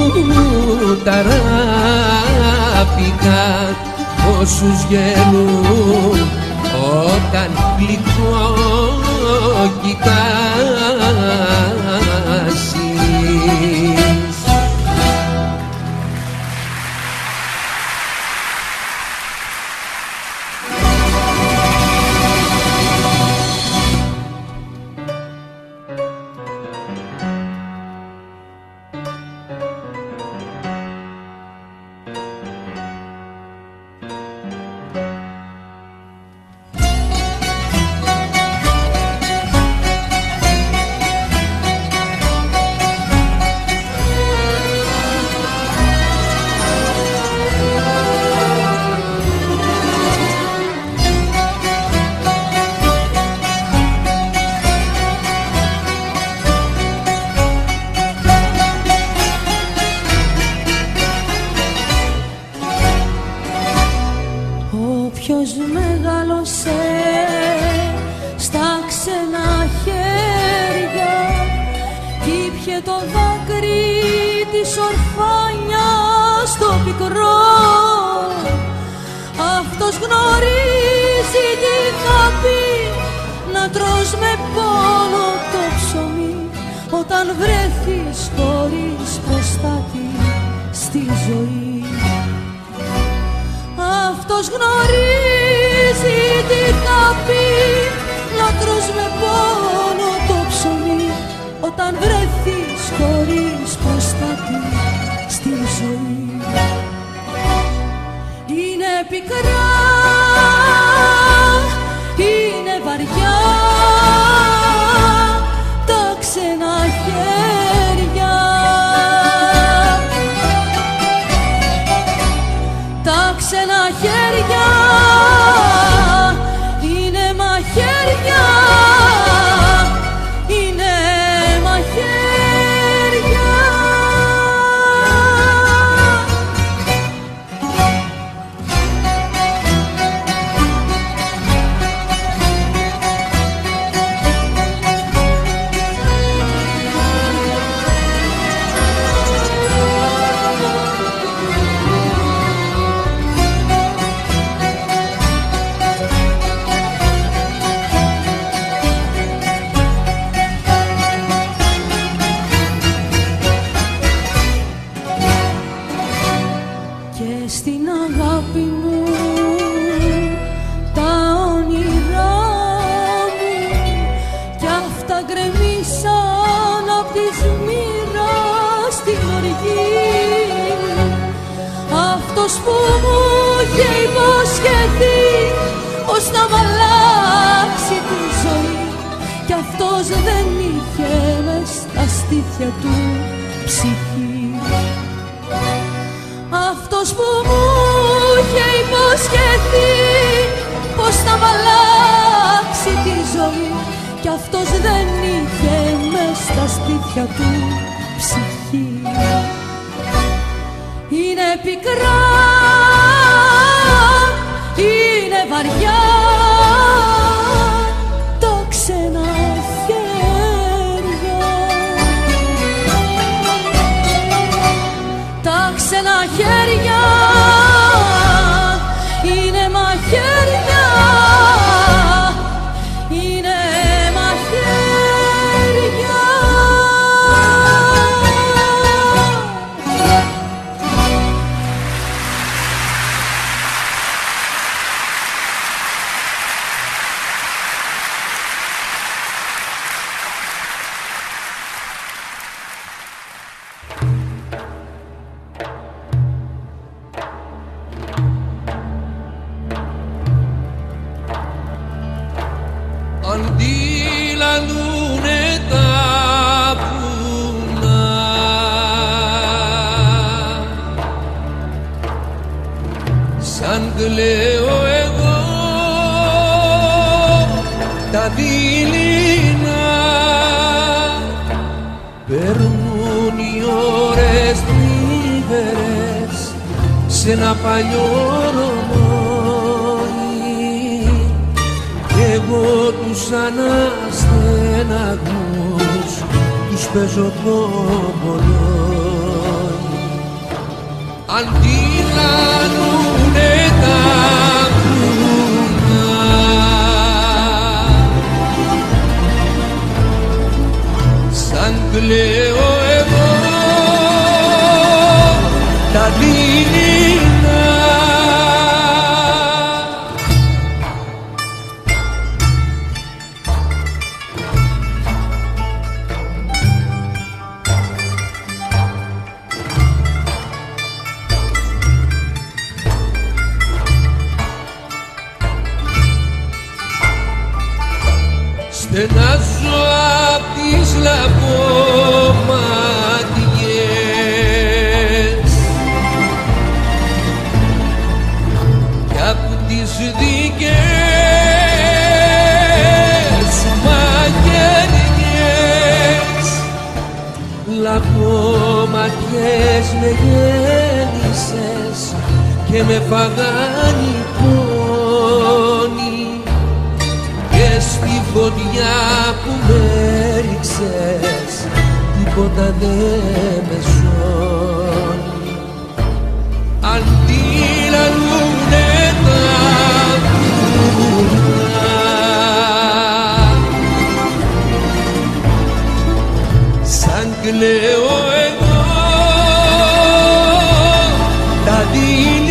ταράπηκαν πόσους γελούν όταν γλυκό κοιτάζεις. Όποιος μεγάλωσε στα ξένα χέρια κι ήπιε το δάκρυ της ορφάνιας στο πικρό, αυτός γνωρίζει τι θα πει να τρως με πόνο το ψωμί όταν βρέθεις χωρίς προστάτη στη ζωή. Αυτός γνωρίζει τι θα πει να τρως με πόνο το ψωμί όταν βρεθείς χωρίς προστάτη στη ζωή. Είναι πικρά, είναι βαριά τα ξένα χέρια, τα ξένα χέρια είναι μαχαίρια, είναι μαχαίρια. αυτός που μου είχε υποσχεθεί πως θα μ' αλλάξει τη ζωή, κι αυτός δεν είχε μες στα στήθια του ψυχή. Αυτός που μου είχε υποσχεθεί πως θα μ' αλλάξει τη ζωή, κι αυτός δεν είχε μες στα στήθια του ψυχή. Είναι πικρά, είναι βαριά τα ξένα χέρια, τα ξένα χέρια είναι μαχαίρια, είναι μαχαίρια. Αντιλαλούνε τα βουνά, σαν κλαίω εγώ τα δειλινά. Περνούν οι ώρες θλιβερές σε ένα παλιό ρομόι, εγώ τους αναστεναγμούς τους παίζω το μολόι. Αντιλαλούνε τα βουνά, σαν κλαίω εγώ τα δειλινά. Στενάζω απ' τις λαμπομάτιες κι απ' τις δικές σου μαγειριές. Λαμπομάτιες με γέννησες και με φαγάνι πόνοι, και στη φωτιά που με ρίξες τίποτα δεν με σώνει. Αντιλαλούνε τα βουνά, σαν κλαίω εγώ τα δειλινά.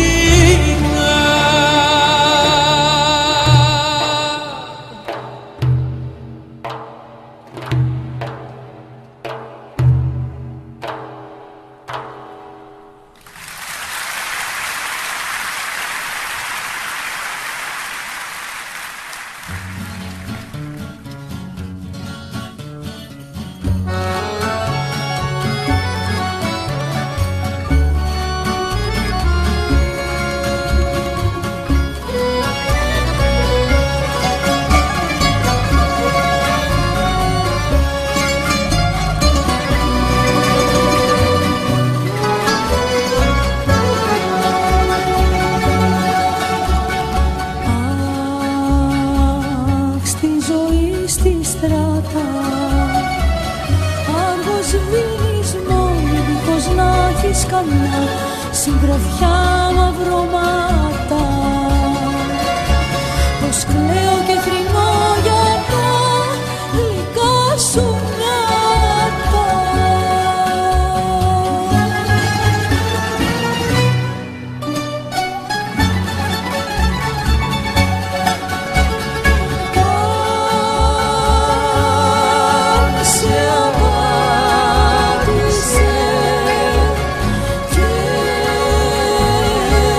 Συντροφιά μαυρώματα, πως κλαίω και θρηνώ για τα γλυκά σου νιάτα. Σε αγάπησε και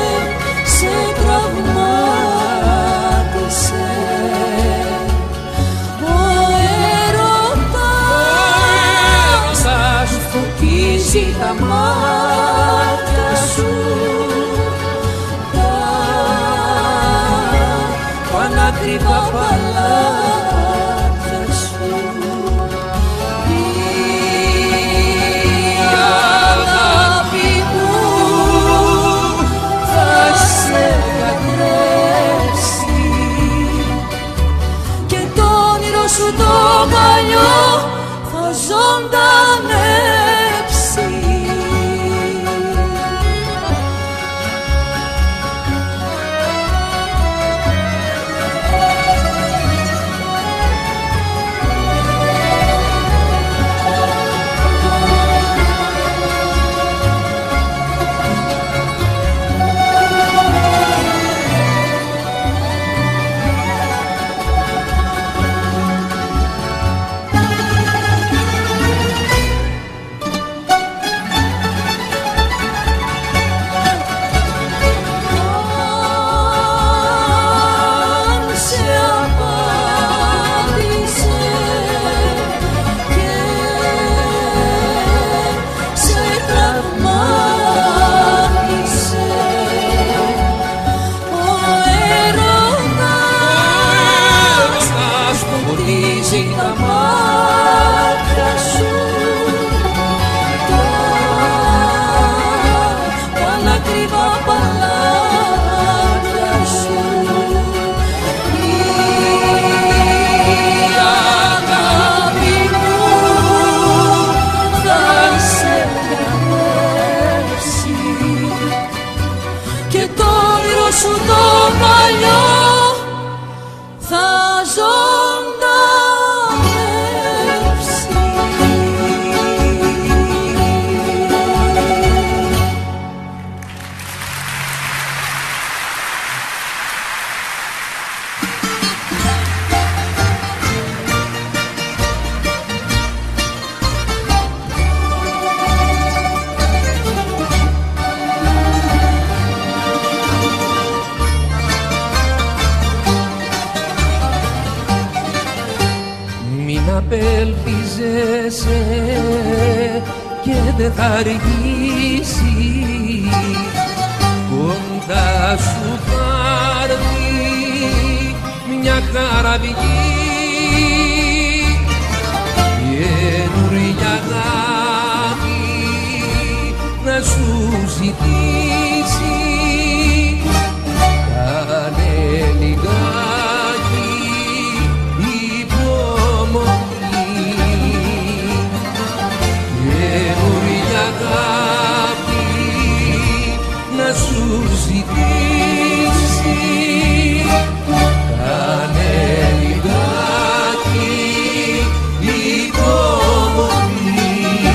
σου το παλιό θα ζωντανεύσει. Απελπίζεσαι και δεν θα αργήσει, κοντά σου θα έρθει μια χαραυγή, καινούρια αγάπη να σου ζητήσει. Κάνε λιγάκι αγάπη να σου ζητήσει. Κάνε λιγάκι υπομονή.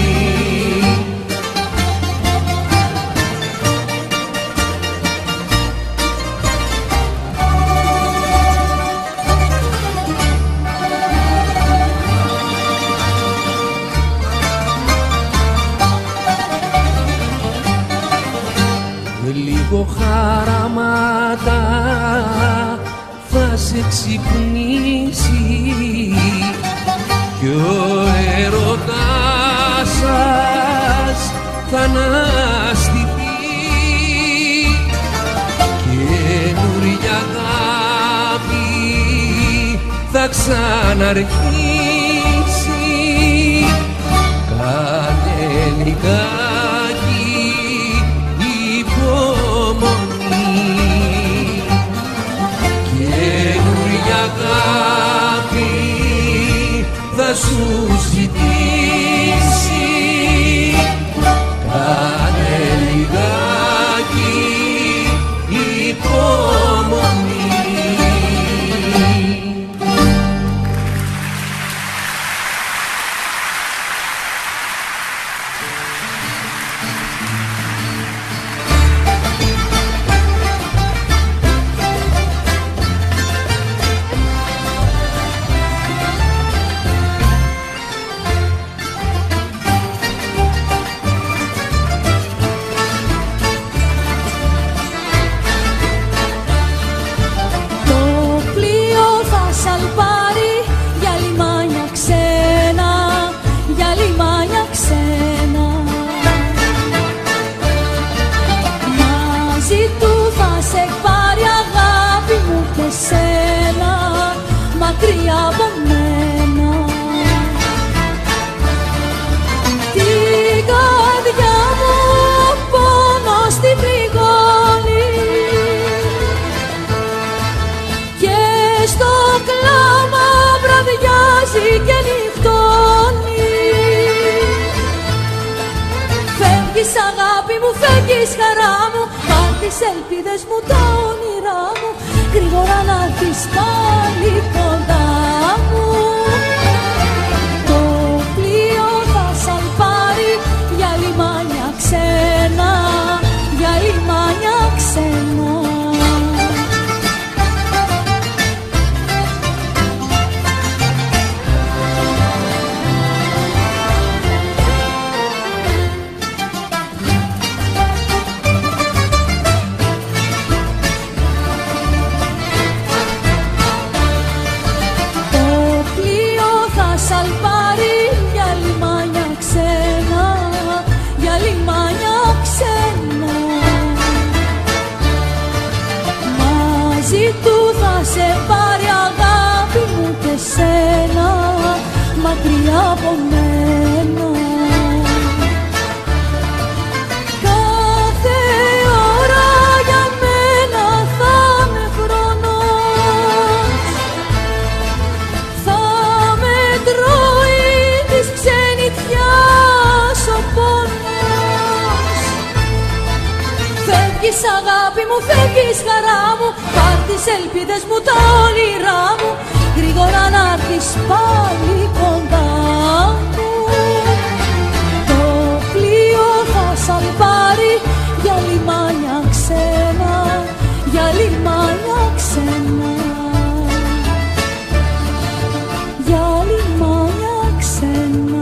Λίγο χαράματα θα σε ξυπνήσει κι ο έρωτας σας θα αναστηθεί. Καινούρια αγάπη θα ξαναρχίσει. Κάνε λιγάκι υπομονή, καινούρια αγάπη θα σου ζητήσει. Κάνε λιγάκι υπομονή. Μακριά από μένα την καρδιά μου πόνος την πληγώνει και στο κλάμα βραδιάζει και νυχτώνει. Φεύγεις αγάπη μου, φεύγεις χαρά μου, μα τις ελπίδες μου, τα όνειρά μου, γρήγορα να έρθεις πάλι κοντά μου. Το πλοίο θα σαλπάρει για λιμάνια ξένα, για λιμάνια ξένα. Σαλπάρει για λιμάνια ξένα, για λιμάνια ξένα. Μαζί του θα σε πάρει αγάπη μου και σένα, μακριά από μένα. Κάθε ώρα για μένα θα με χρόνος, θα με τρώει της ξενιτιάς ο πόνος. Φεύγεις αγάπη μου, φεύγεις χαρά μου, πάρ' τις ελπίδες μου, τα όνειρά μου, γρήγορα να έρθεις πάλι κοντά μου. Το πλοίο θα σαν πάρει για λιμάνια ξένα, για λιμάνια ξένα, για λιμάνια ξένα.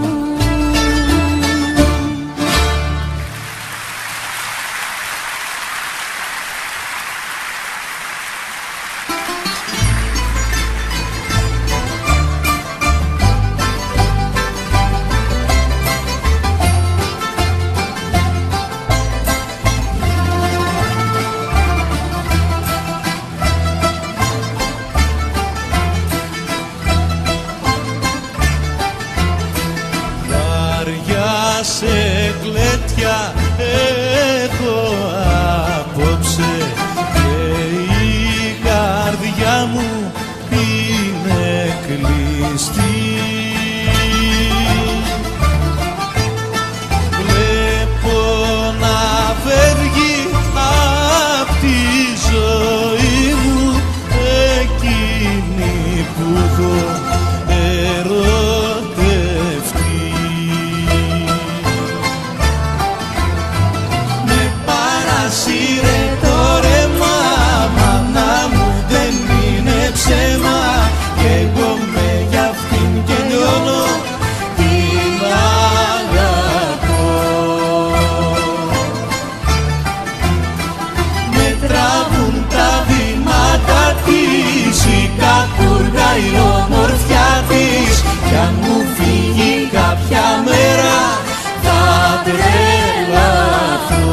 Σε κλέτια έχω απόψε και η καρδιά μου είναι κλειστή. Βλέπω να φεύγει απ' τη ζωή μου εκείνη που έχω ερωτευτεί. Σύρε το ρέμα, μάνα μου δεν είναι ψέμα, κι εγώ με για αυτήν και λιώνω την αγαπώ. Με τραβούν τα βήματα της, η κακούργα η ομορφιά της, κι αν μου φύγει κάποια μέρα θα τρελαθώ.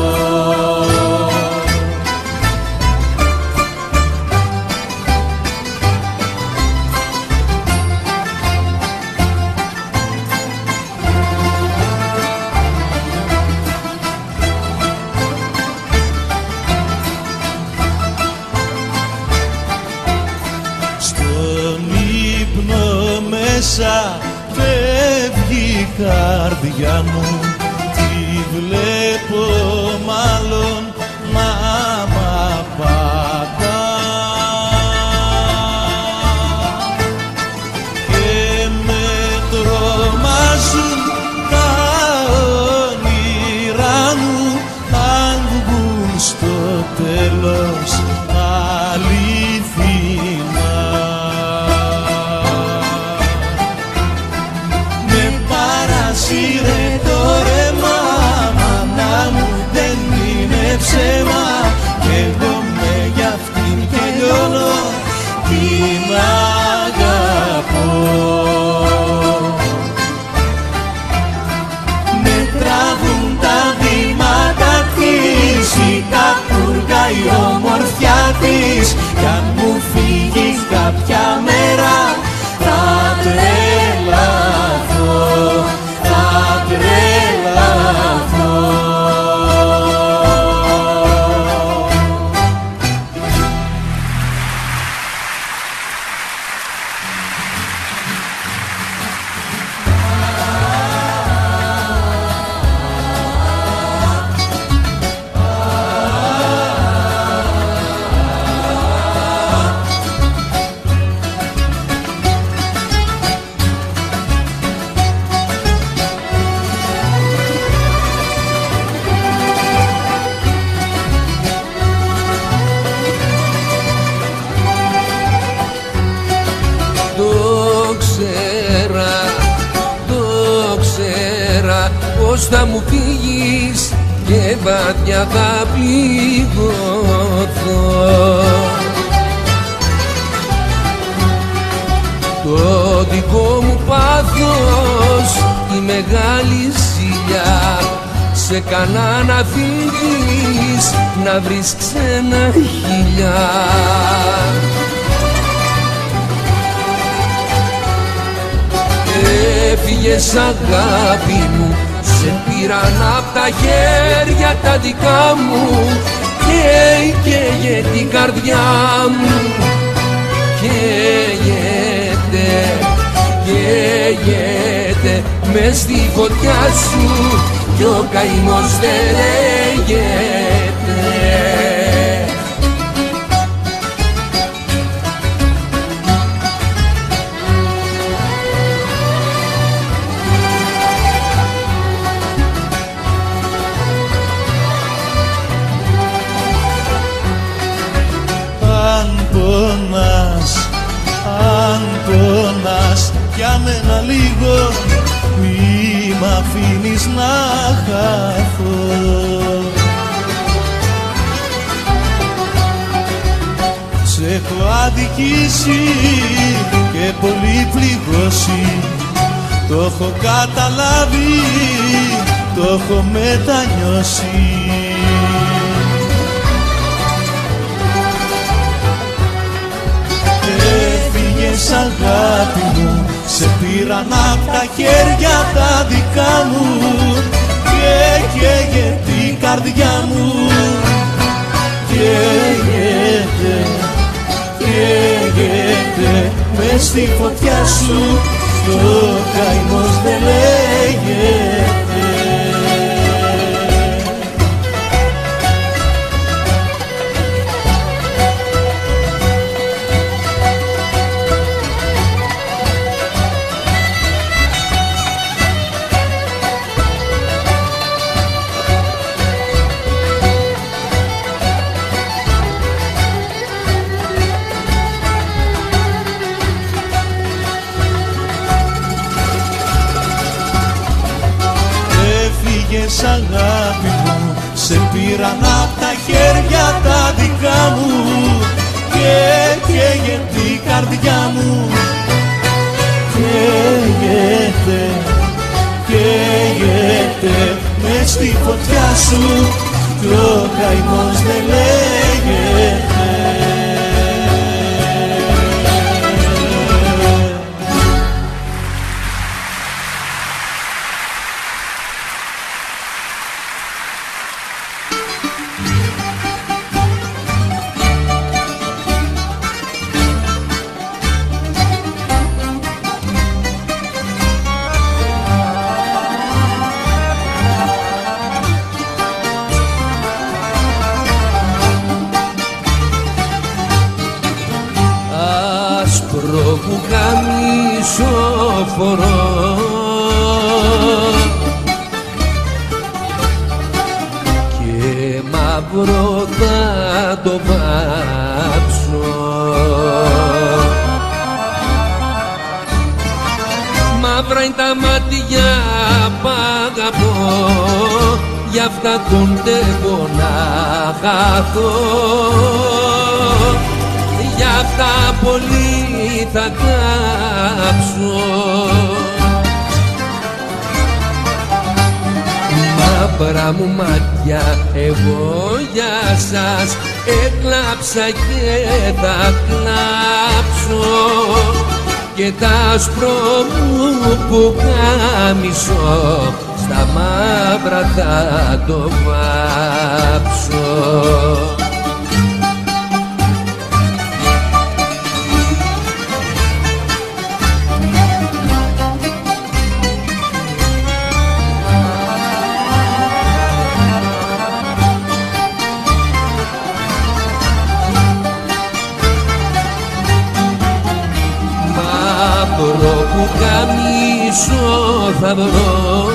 Φεύγει η καρδιά μου, τη βλέπω μάλλον να μ' απατά και με τρομάζουν τα όνειρά μου, αν βγουν στο τέλος αληθινά. Σύρε το ρέμα, μάνα μου δεν είναι ψέμα, κι εγώ με για αυτήν και λιώνω την αγαπώ. Με τραβούν τα βήματα της, η κακούργα η ομορφιά της, κι αν μου φύγει κάποια μέρα θα τρελαθώ, θα τρελαθώ. Πως θα μου φύγεις και βαθιά θα πληγωθώ. Το δικό μου πάθος, η μεγάλη ζηλιά, σε κανά να φύγεις, να βρεις ξένα χιλιά. Έφυγες αγάπη μου, σε πήραν απ' τα χέρια τα δικά μου, και καίγε την καρδιά μου, καίγεται, καίγεται μες στη φωτιά σου, κι ο καημός δεν λέγεται. μένα λίγο, μη μ' αφήνεις να χαθώ. Σ' έχω αδικήσει και πολύ πληγώσει, το έχω καταλάβει, το έχω μετανιώσει. Έφυγες αγάπη μου, σε πήραν απ' τα χέρια τα δικά μου και καίγεται η καρδιά μου, καίγεται, καίγεται μες στη φωτιά σου κι ο καημός δεν λέγεται. Αγάπη μου, σε πήραν απ' τα χέρια τα δικά μου και καίγεται η καρδιά μου, καίγεται, καίγεται μες στη φωτιά σου κι ο καημός δεν λέγεται. Και μαύρο θα το βάψω, μαύρα είναι τα μάτια που αγαπώ, γι' αυτά κοντεύω να χαθώ, γι' αυτά πολύ θα κάψω. Μαύρα μου μάτια, εγώ για σας έκλαψα και θα κλάψω, και τ' άσπρο μου που κάμισο στα μαύρα θα το βάψω. Που καμίσω θα βρω,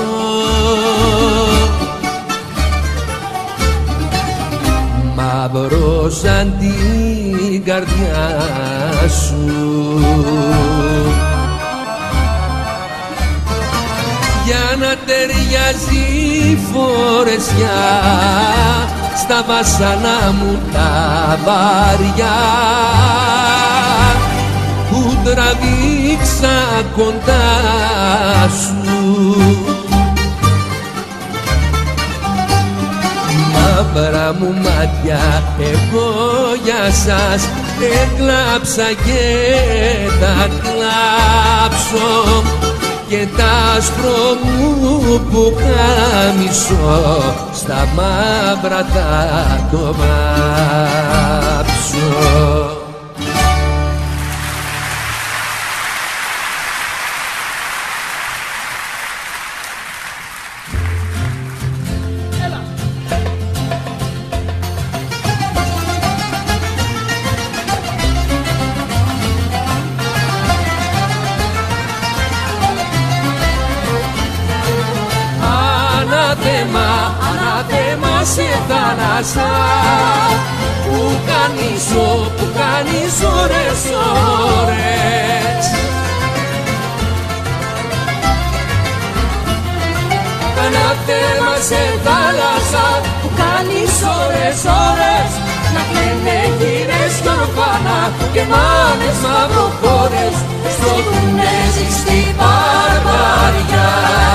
μαύρο σαν την καρδιά σου, για να ταιριάζει η φορεσιά στα βασανά μου τα βαριά που τραβήξα κοντά σου. Μαύρα μου μάτια, εγώ για σας έκλαψα και θα κλάψω, και τ' άσπρο μου που κάμισο στα μαύρα θα το βάψω. Ανάθεμα, ανάθεμα σε θάλασσα που κάνεις, που κάνεις ώρες, ώρες. θέμα σε θάλασσα που κάνεις ώρες ώρες να κλαίνε γύρες κι ορφάνα και μάνες μαυροχώρες στο κουνέζι στη βαρβαριά.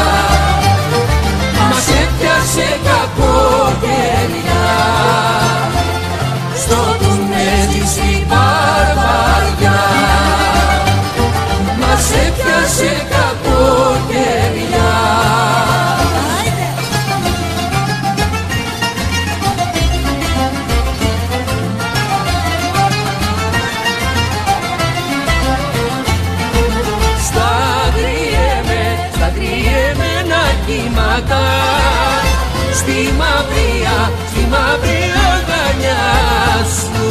Μας έπιασε κακοκαιριά στο κουνέζι στη βαρβαριά. Μας έπιασε κακοκαιριά. Στη μαυρία, στη μαυρία αγκαλιά σου.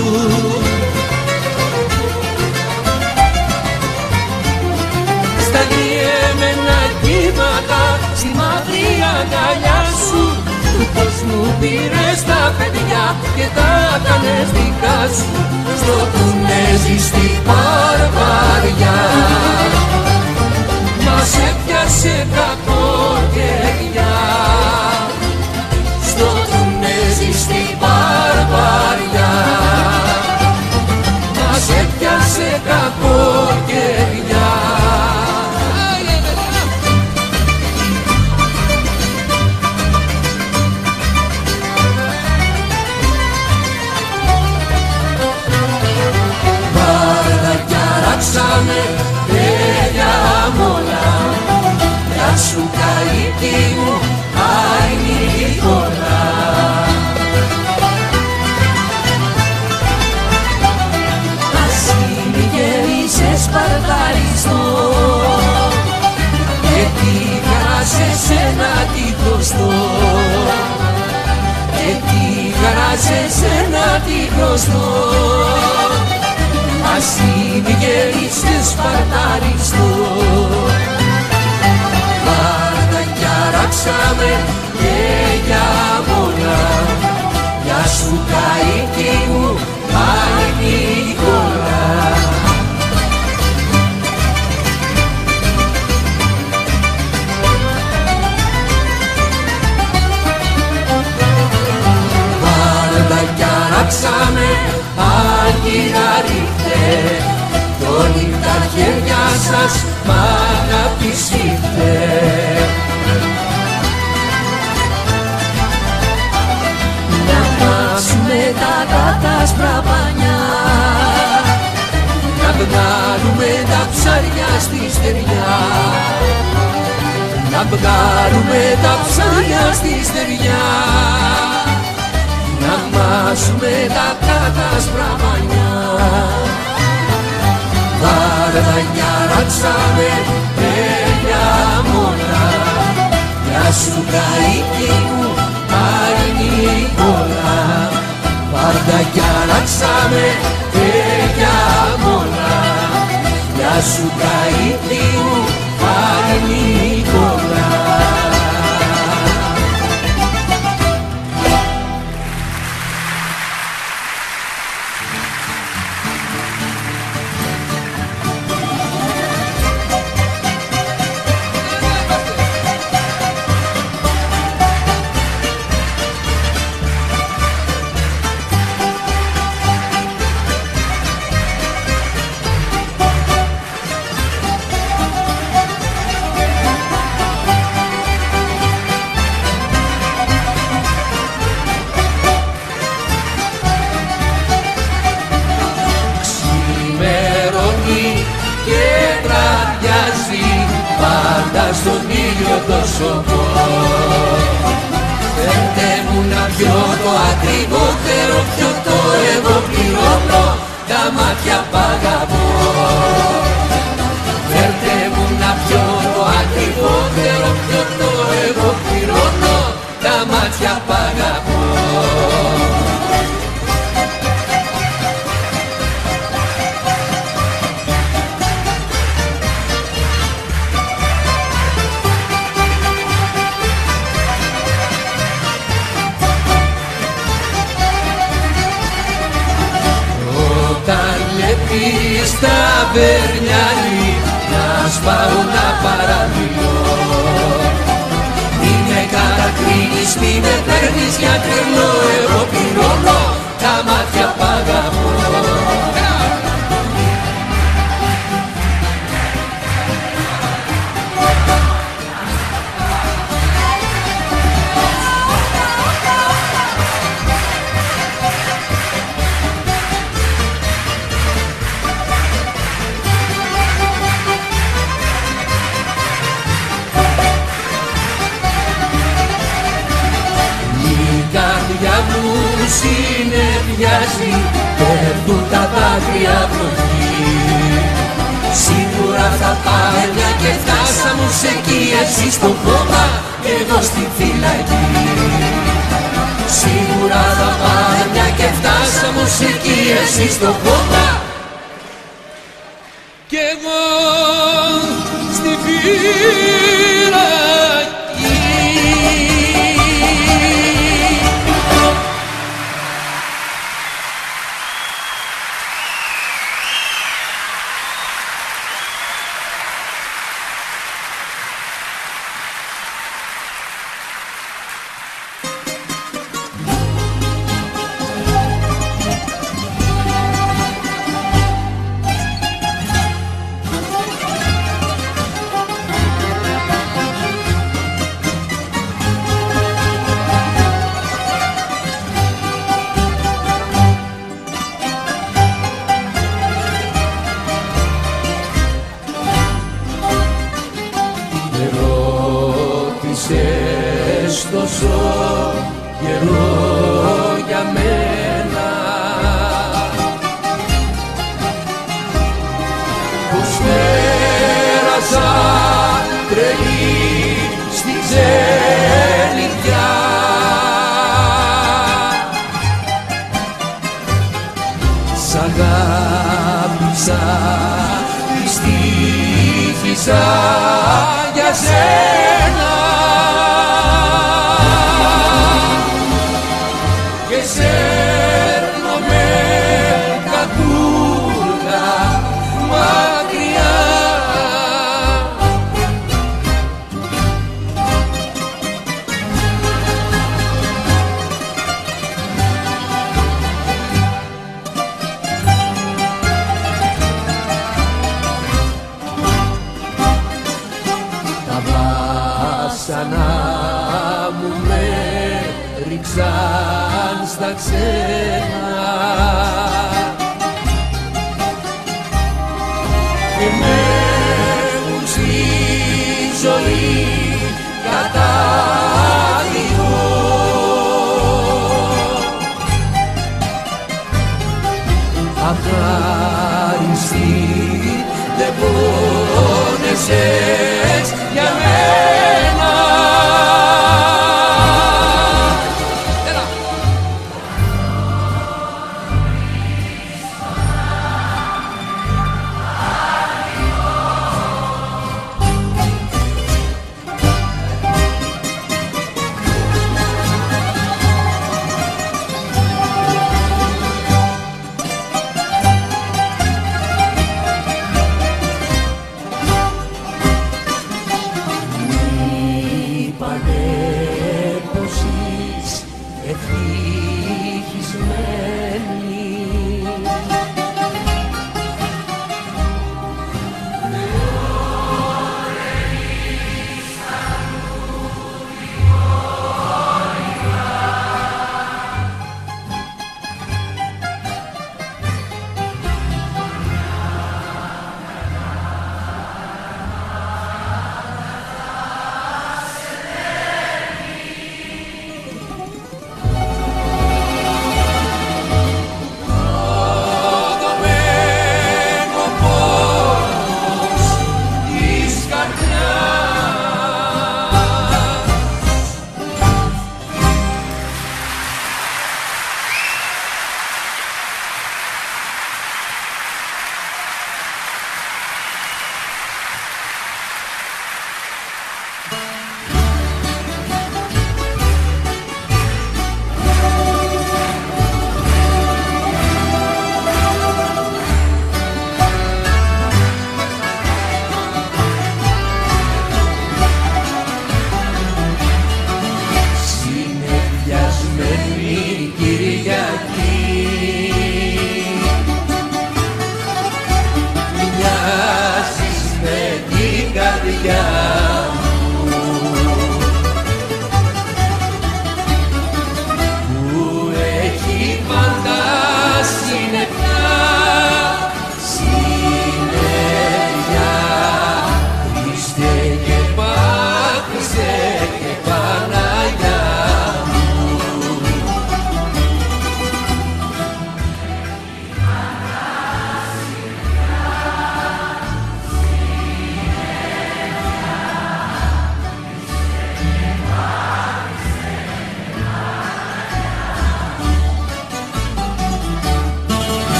Στα διέμενα κύματα, στη μαυρία αγκαλιά σου. Του κόσμου πήρες τα παιδιά και τα κάνες δικά σου. Στο κουνέζι στη βαρβαριά μας έπιασε κακοκαιριά. Στο κουνέζι στη βαρβαριά μας έπιασε κακοκαιριά. Βαρδακιά ράξαμε τέλεια μόνα, γεια σου καλύτη μου άινη χώρα. Ας είναι γερίσες σπαρταριστό και τι χαρά σε σένα τι χρωστώ, και τι χαρά σε σένα τι χρωστώ. Ας είναι γερίσες σπαρταριστό. Βαρδακιά ράξαμε και για μόνα, γεια σου καΐκι μου άινη χώρα. Βαρδακιά ράξαμε άγκυρα ρίχτε, το νύχτα χέρια σας μ' αγαπησίτε. Να μάσουμε τα κατάσπρα πανιά, να βγάλουμε τα ψάρια στη στεριά, να βγάλουμε τα ψάρια στη στεριά, να μάσουμε τα κατάσπρα πανιά. Βαρδακιά ράξαμε τέλεια μόνα, γεια σου καΐκι μου άινη χώρα. Βαρδακιά ράξαμε τέλεια μόνα, γεια σου καΐκι μου άινη χώρα. Στον ήλιο το σοκό, φέρτε μου να πιω το ακριβότερο πιωτό, εγώ πληρώνω τα μάτια π' αγαπώ. Φέρτε μου να πιω το ακριβότερο πιωτό, εγώ πληρώνω τα μάτια π' αγαπώ. Στα Βερνιάλη να σπάω να παραμιλώ, είναι καλά κρίνεις, μη με παίρνεις για τρελό. Εγώ πληρώνω τα μάτια που αγαπώ. Συνεφιάζει, πέφτουν τα δάκρυα βροχή. Σίγουρα θα πάμε μια και φτάσαμε ως εκεί. Εσύ στο κόμμα και εγώ στη φυλακή. Σίγουρα θα πάμε μια και φτάσαμε ως εκεί. Εσύ στο κόμμα και εγώ στη φυλακή. Τόσο καιρό για μένα πως πέρασα τρελή στη ξενιτιά. Σ' αγάπησα, δυστύχησα για σένα. Σέρνομαι κακούργα μακριά. Τα βάσανα μου με ρίξαν στα ξένα και με έχουν στη ζωή κατάδικο. Αχάριστη δεν πόνεσες για μένα.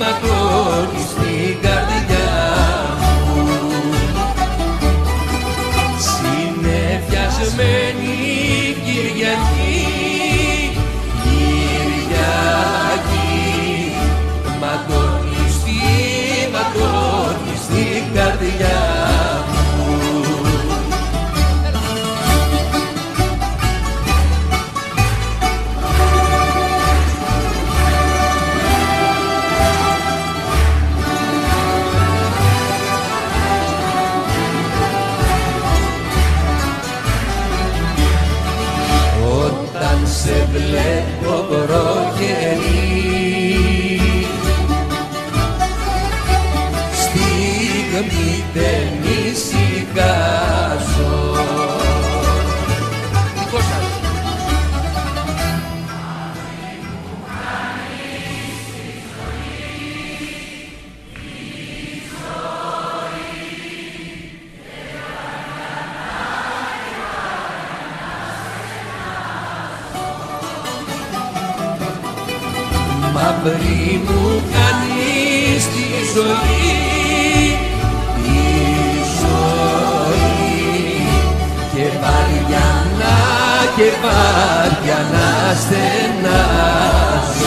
ματώνεις την καρδιά μου. Συνεφιασμένη Κυριακή, Κυριακή, ματώνεις την, ματώνεις την καρδιά μου. Σε βλέπω προχερή, στιγμή δεν ησυχάζω. Δικό σας. Μαύρη μου κάνεις τη ζωή, τη ζωή, και βαριά να, και βαριά να στενάζω.